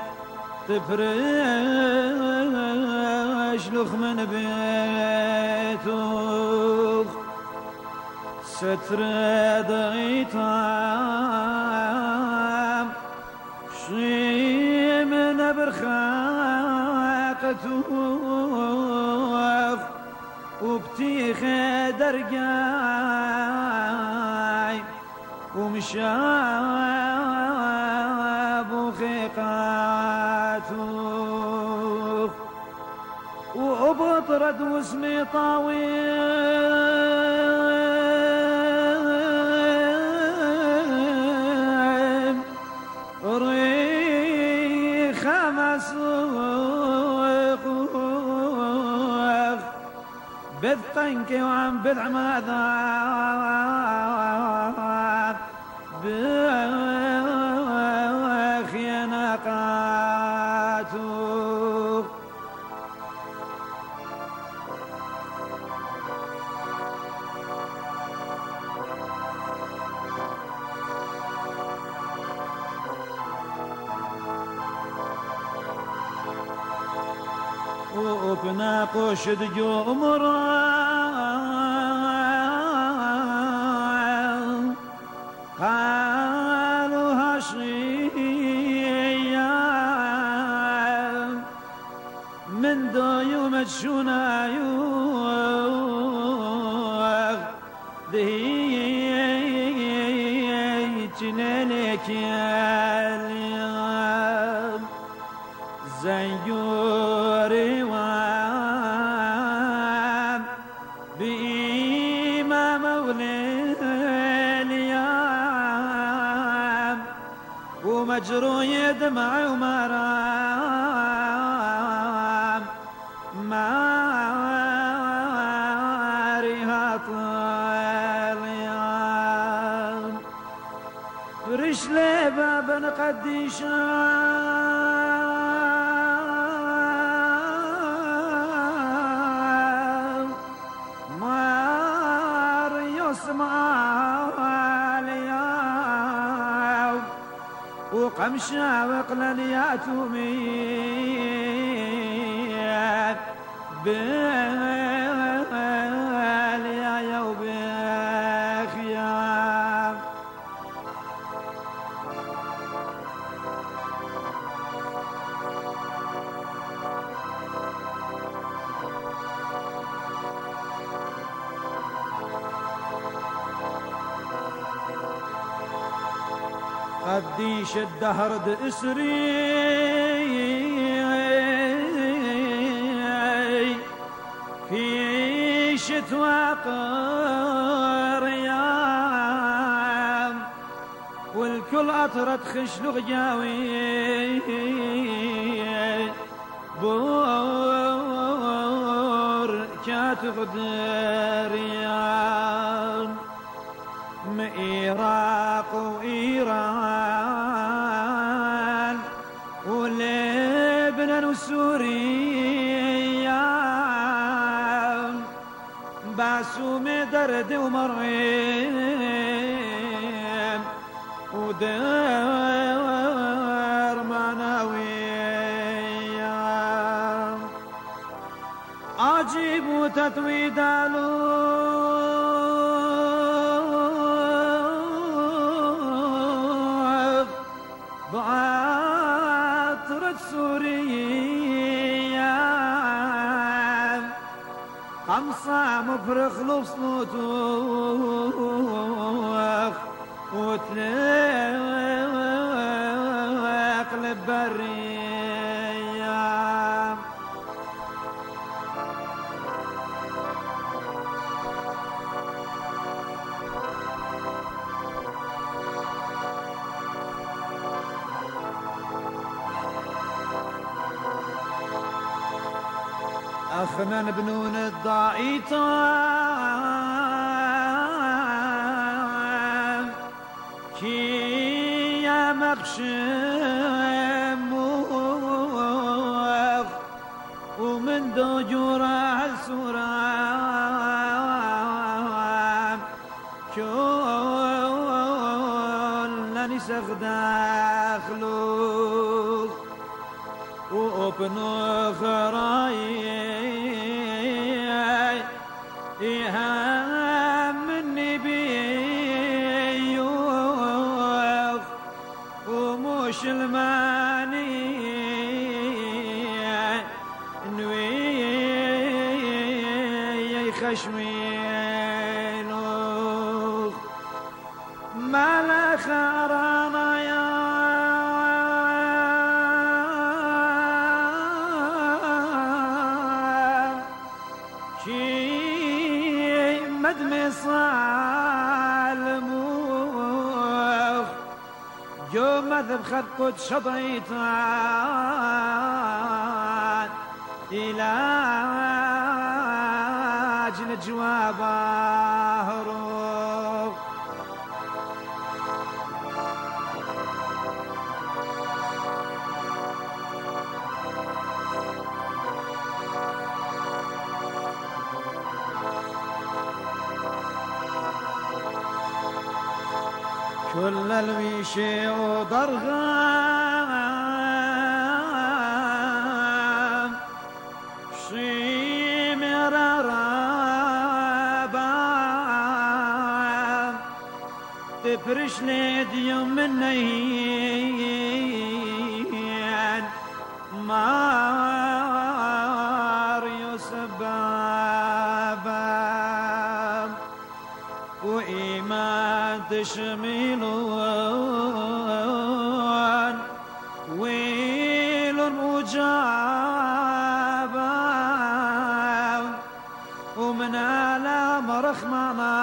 تفرش لخ من بيتوخ ستر ضغيطام شي من برخاقتوخ وبتيخ درقاي ومشاب وخيقاتوخ وبطرد واسمي طويل ريخ مسوق بذقنك وعم بذع ماذا بخيانقاتوخ وابنا قشد جمران قالوا هشيا من دو يوم الشنايوغ دهيت ليلك يا اليوم زيوري وام بإيما مولي اليام ومجروي دمع ومرام ماريها طاليام رشلي بابا قديشان مار يسمع اليوم وقمشا وقلن يا توميات باليا يوم بخيام قديش الدهر دأسري في شتوى قريام والكل أطرت خشلو غجاوي بور كات غدريان مئراق وإيران ولبنان وسوريا بعسوم درد ومريم ودار معنوية عجيب وتتويد الوف بعطرة سوريا خمسة مفرخ لصنوتوخ وتلاق للبرية أخنا بنون الضعيطان كي يا مخشم ومن دو جورا السورة كلني سخداخلو وابنو خراي إيهام النبي ومش الماني نوي خشمينو ما لا خرانا يا صالموخ جو مذب خد قد شضيطان إلاج الجواب روخ كل الويشي وضرغام شيمر رابام تفرش لي ديوم منين مار يوسف بابام وإيمان تشملون ويل مجابا ومن آلام رخمنا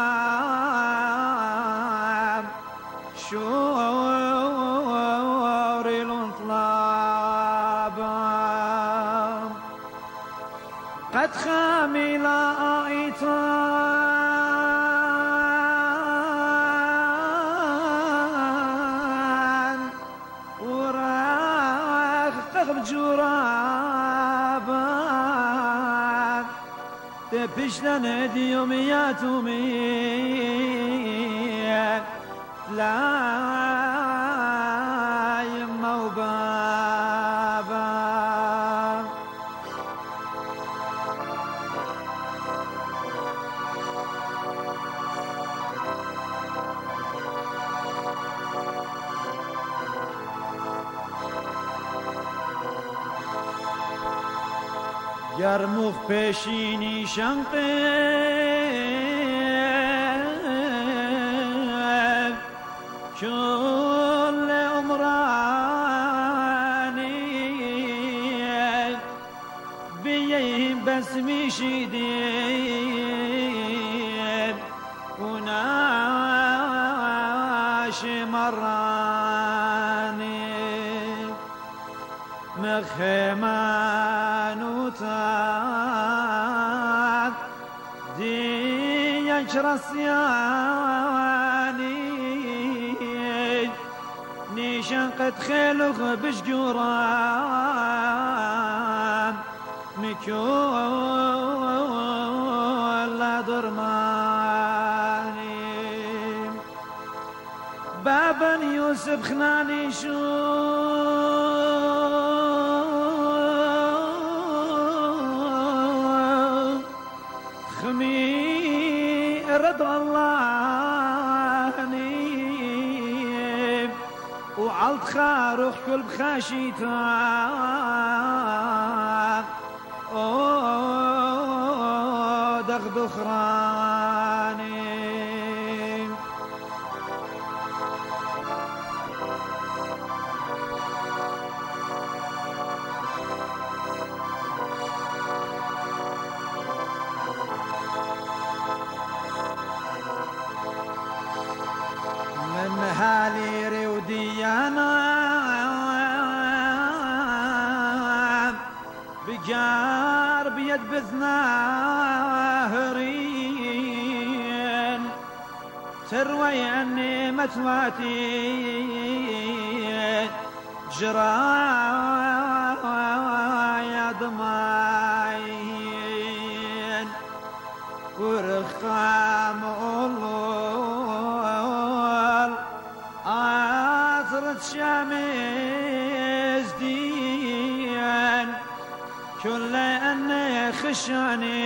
شور الانطلابا قد خامل آيتان وراخ قغب جرابا تبشلن ديوم ياتومي لا يما وبابا يرمخ بشيني شنقي كل شيدين وناش مراني مخمان وتان دي يجرسياني نيشان قد خلق بشجوران مكول لا درماني بابا يوسف خنانيشو خمي رضا الله نيم وعلت خاروخ كل بخاشيتان أوه دغ دخراني من هالي روديانا بجار بيد بثناهرين تروي عني متواتي جرايا دمايين ورخام الله عاثرة شامزدين كل أني خشاني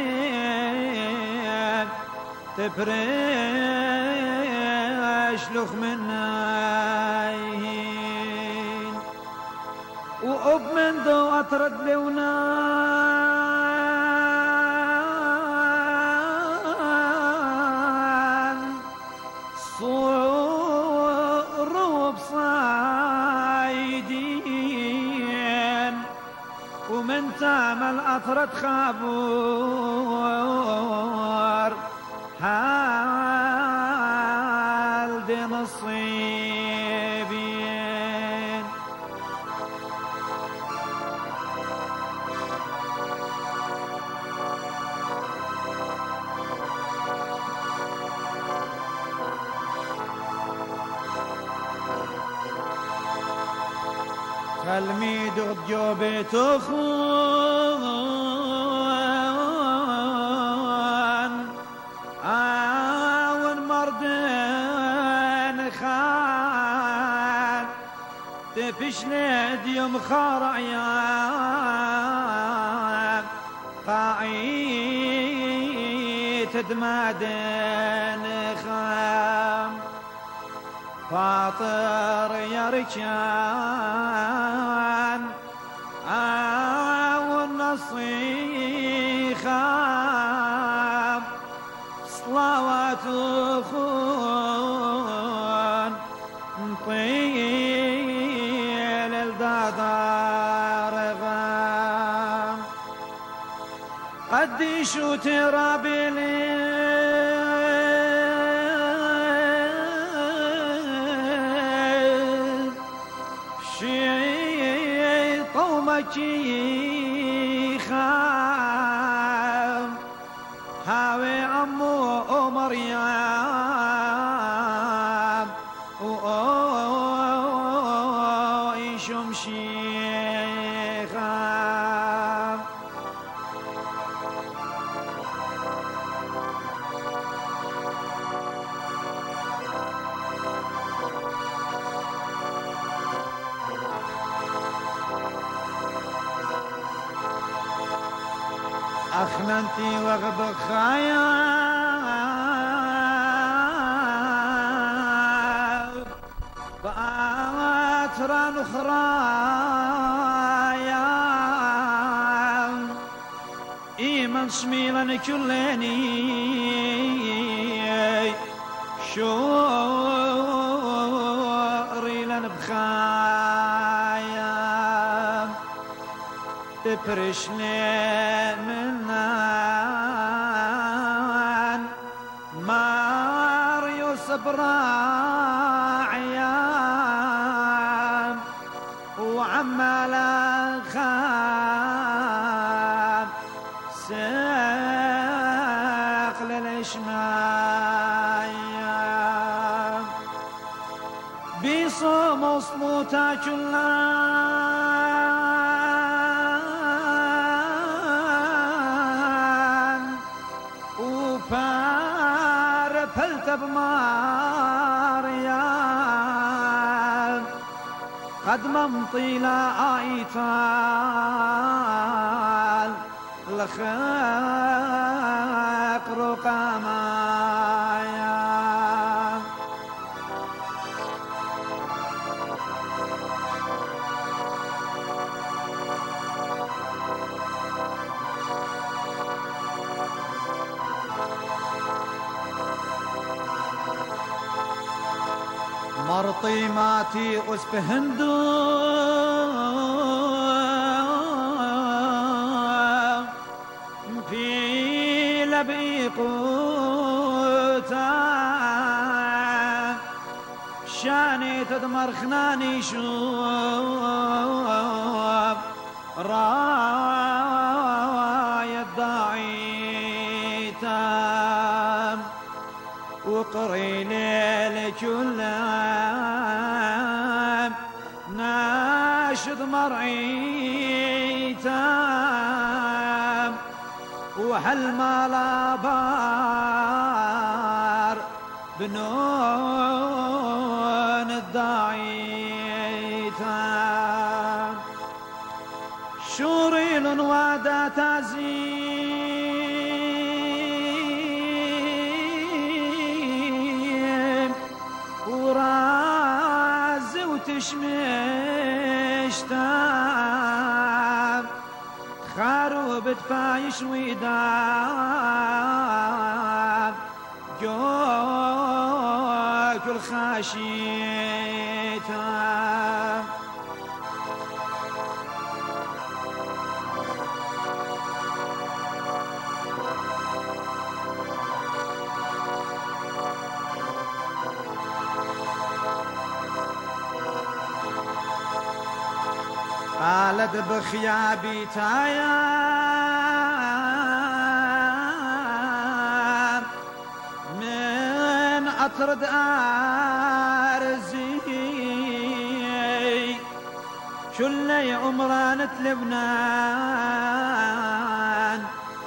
تبريش لخ منايين وأب من دو أطرد لونا صور وبصايدين ومن تعمل أطرد خابور حال دي نصيبين تلميذ جوبت أخوان عاون مردين خان تفشند يوم خارعيان قاعي تدمادن خام فاطر يا رجال عاون نصيخة صلوات أخوان طيل الدادار غام قد شو ترابيلي قومكي خام هاوي أمو مريم وإيشم شيخام أخننتي وغبك خيال بأتران أخرايا إيمان شميلا كلني شوري لنبخايا تبرشني منا براعيا وعمال خام ساق للشمايا بصوم صموتا كلان وفار فلت بماريا قد ممطي لا آيتال لخاق رقمايا مرطي ماتي أسب هندو في لبي قوتا شاني تدمر خناني شوف راية ضعيتا وقري ليل كلام ناشد مرعيتام وحل ما لا بار بنون الضعيتام شوريل وعدا تعزيم ورازي وتشمشتام خارو بدفايش ويدام جوك الخاشيتام قالت بخيابي تايا من أطرد أرزي كل عمران لبنان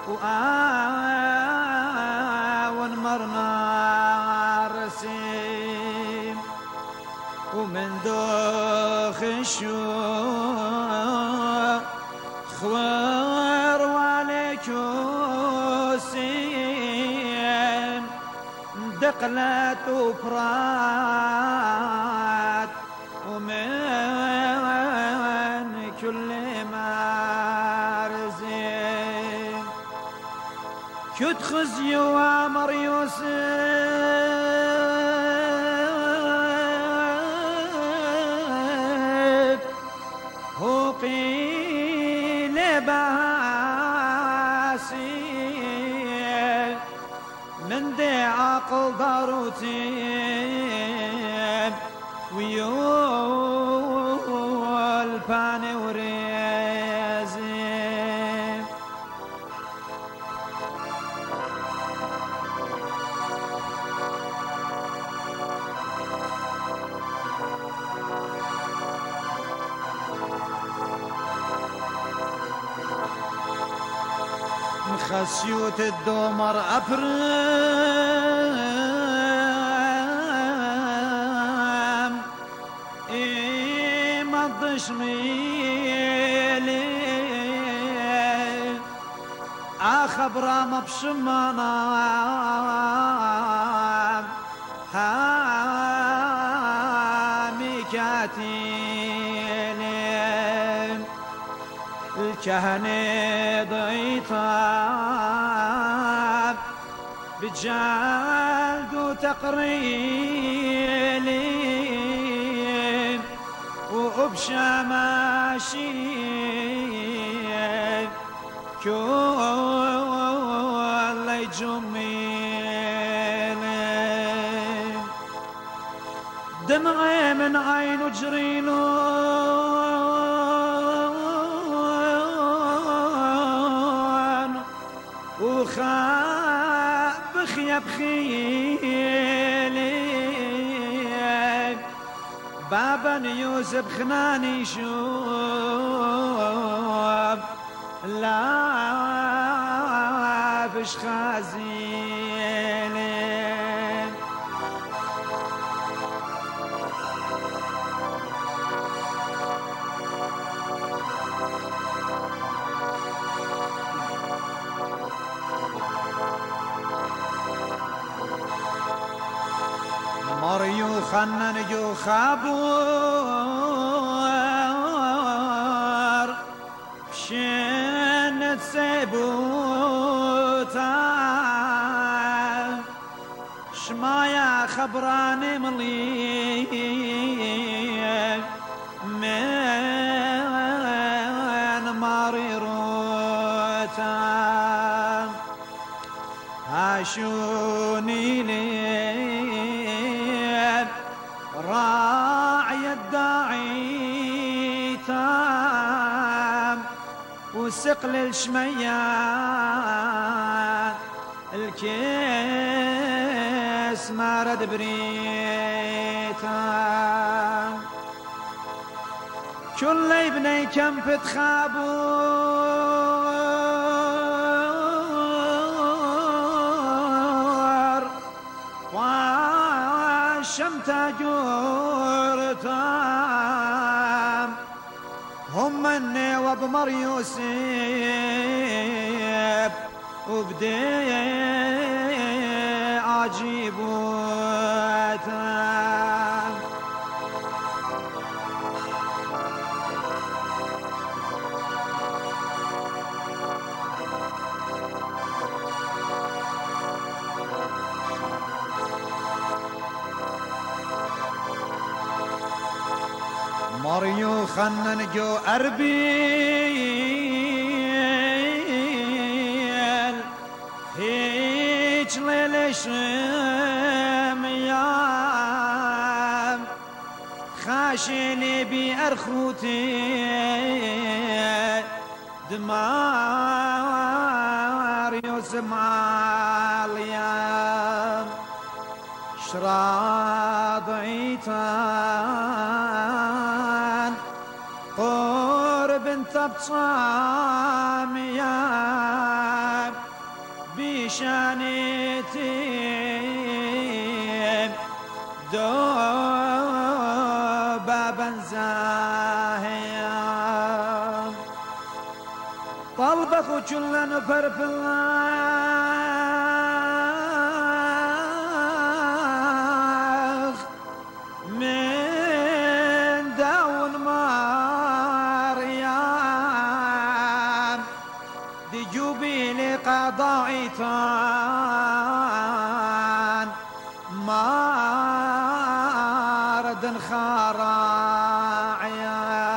وآون مرنا رسيم ومن دوخ الشوق خوار والكوسين دقلت وفرات ومن كل مارزين كد خزي وامر يوسف هو قيل باسي من دي عقل ضروتي ويول فاني وريزي خسيوت الدمر أفرم إيه ما تشميلي أخبر ما بشمانا هامي كاتيلي الكهنة ضيطاب بجلد وتقريلي وبشماشي كل يجميلي دمعي من عين وجرينو وخاب بخيا بخيلي بابا يوسف خنانيشو لا فيش خازيلي مريو خنن جو خابور شنت سيبوتا شمايا خبراني مليك من مريروتا عاشوني لي راعي الداعي تام وسقل الشميات الكيس مارد بريتام كل ابني كم بتخابور وشمتا جورتام هم مني وبمر يوسف وبدي عجيبوتام مريو خنن جو أربيل هيج ليل شميام خاشلي بأرخوتي دمار يسمع اليام شراضعيتان قرب تبصام يا بشانتي دو بابا زاهيا طلبخ كل نفر في الله من داون مريم دي جوبي لقضاعتان مارد خراعيا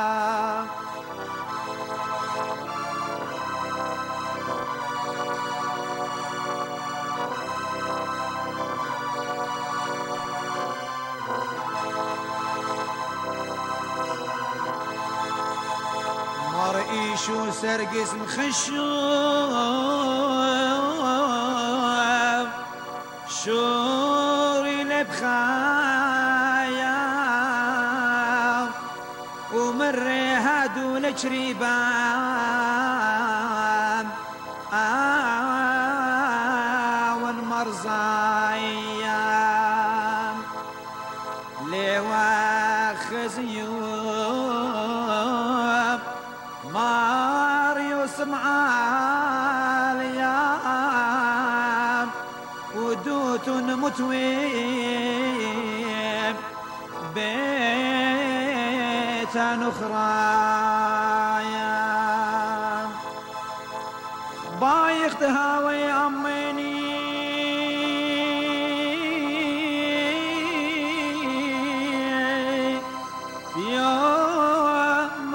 مرئيشو سرقس مخشوف شوري لبخايا ومري هادو لجريبان آون مرزايا لواخز يوم ماريو سمعاليا ودوت متويب بيتا نخرايا بايخت هاوي أميني يوم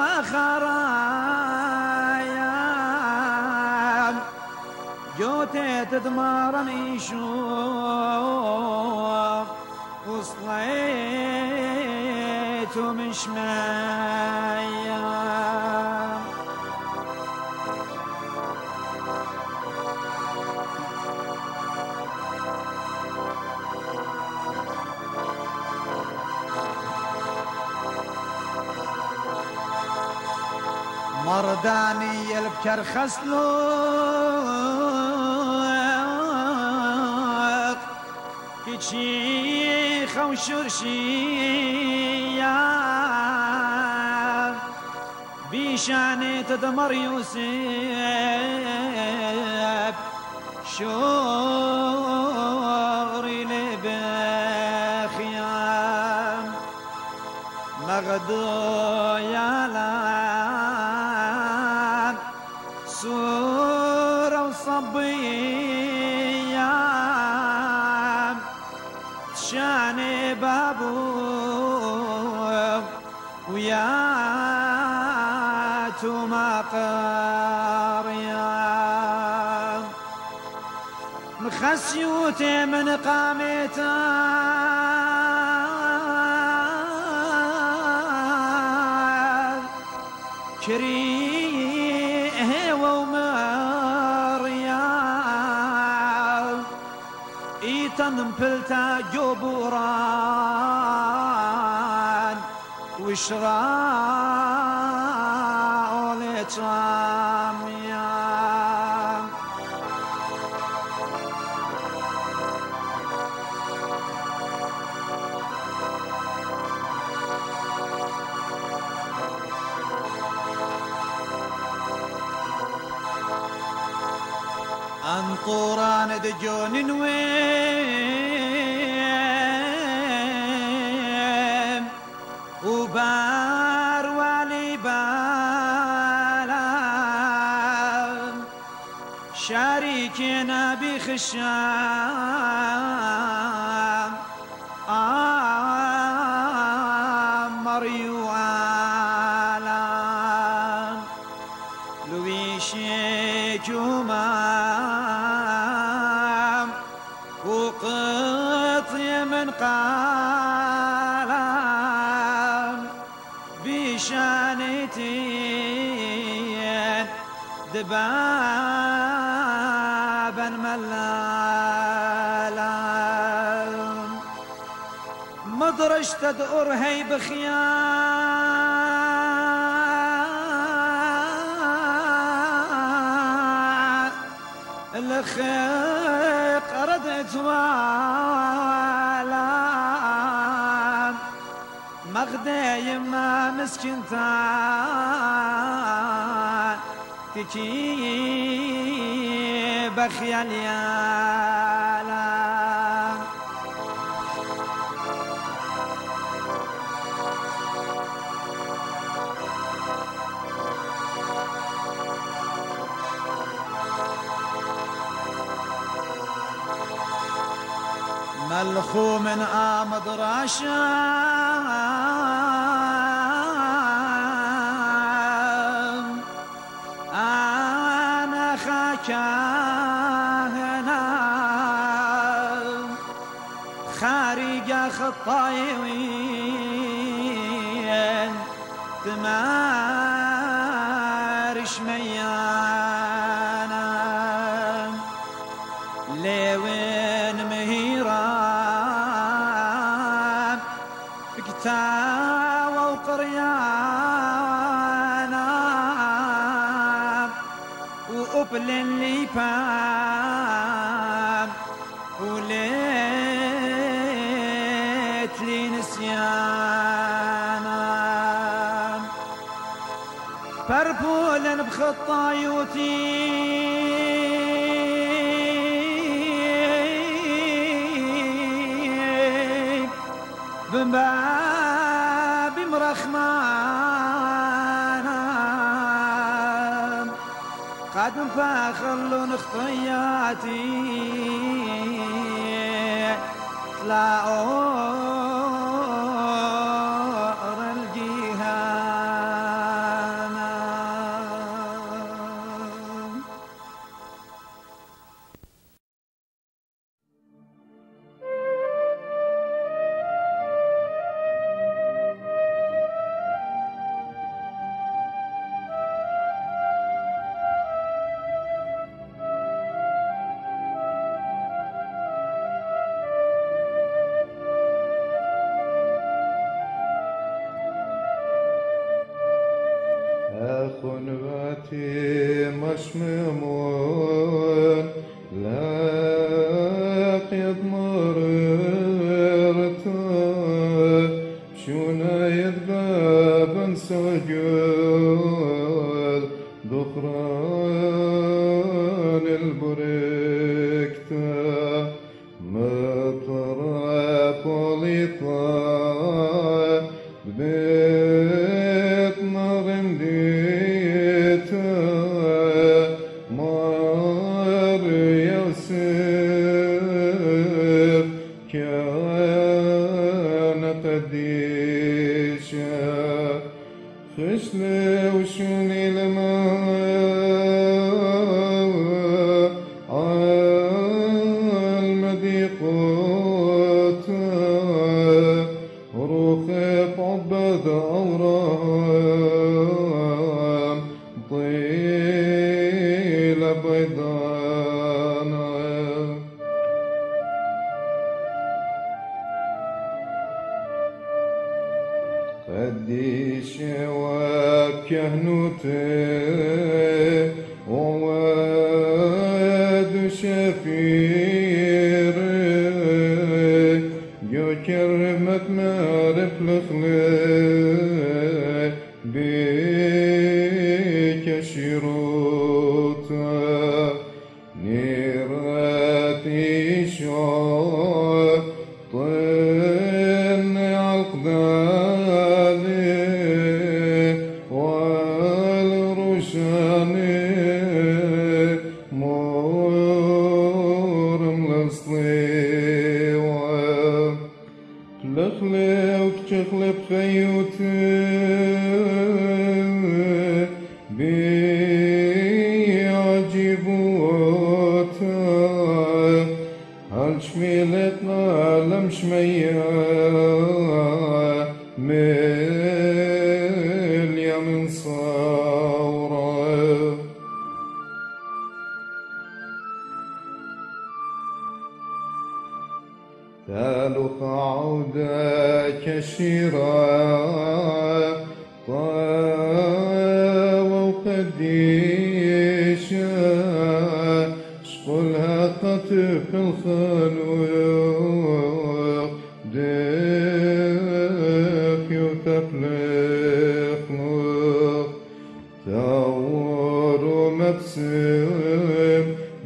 خرايا جوتي تدمرني شوف وصلي من شمايا مرداني البكر خسلوق كيشي خوشرشيا بيشاني تدمر يوسف شوري لبخيام مغدو يا لام سورة وصبية تشاني بابو ويا توما قاريا مخسيوتي من قامتا كريه ومريا ايتن مبلتا جبوران وشراء لتراميا انطوران دجون نويم وبار والي بالا شاركنا بخشام آمر يوعالا لويشي جمام وقطي من قالام بشانتين دبابا ملالا مدرش تدور هي بخيار الخيق ردت والا مغدي ما مسكنتان تكي بخيال يالا ملخو من آمد راشا أنا خاكاهنا خارج خطايوين تمارش ميانا لوين مهيران بكتاوى وقريانا وقبل اللي بام وليت لي نسيانا بربولا بخطايوتي بباب مرخمانا قد فاخلون خطياتي طلعوا الجيهانا مشممون لاقيد مررتا شونا يذبابا سجل دخران البركتا مطرى بوليطا بيت نار ديتا مار يوسف كان قديشا خشلي وشوني الماء عالمديقوتا روخي عبد أورام طيل بيضانا قديش وكهنوتي وواد شفيري يكرمت معرف الخلق بك شروطا نيراتي شوق طن عقدالي والرشاني مورم لصليوة لخلي وكشخلي بخيوتي بيعجبوتا هل شميلتنا لم شمية مليا من صورة ثالث عودة كشيرة طاوة وقديشة شقلها قطف الخلوق دفي وتفلق ثور ومبسم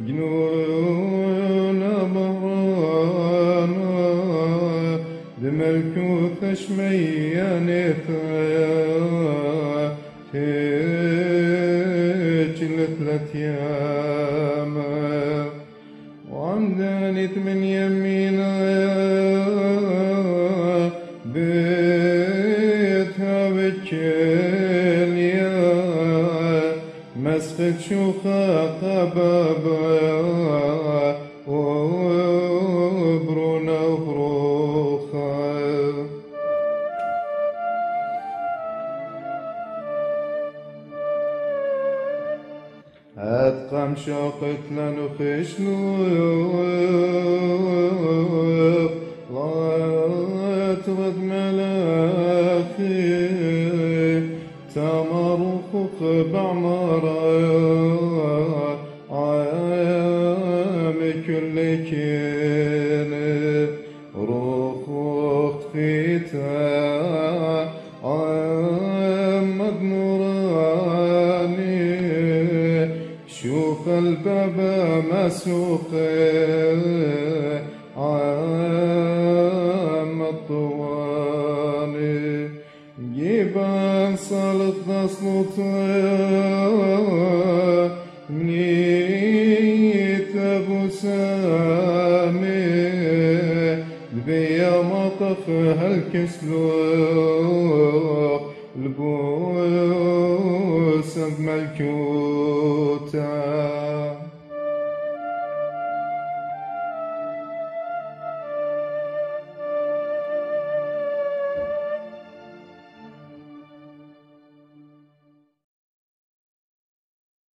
جنون مهرانا دملكوث شميانيثا تجلت ياما وعمدانت من يمينا بيتها بكليا مسخت شوخا قبابا وبرونا وبروخا أتقم شوقت لنو خشنوق لا تغد ملاخي تمر وخوخ بعمرة عام كل كينه روخ وخيتا عام مدنوراني شوف الباب مسوقه عام الطواني جيبان صالت نصلته منيت ابو سامي بيا مطخ هالكسلو البوس بملكوته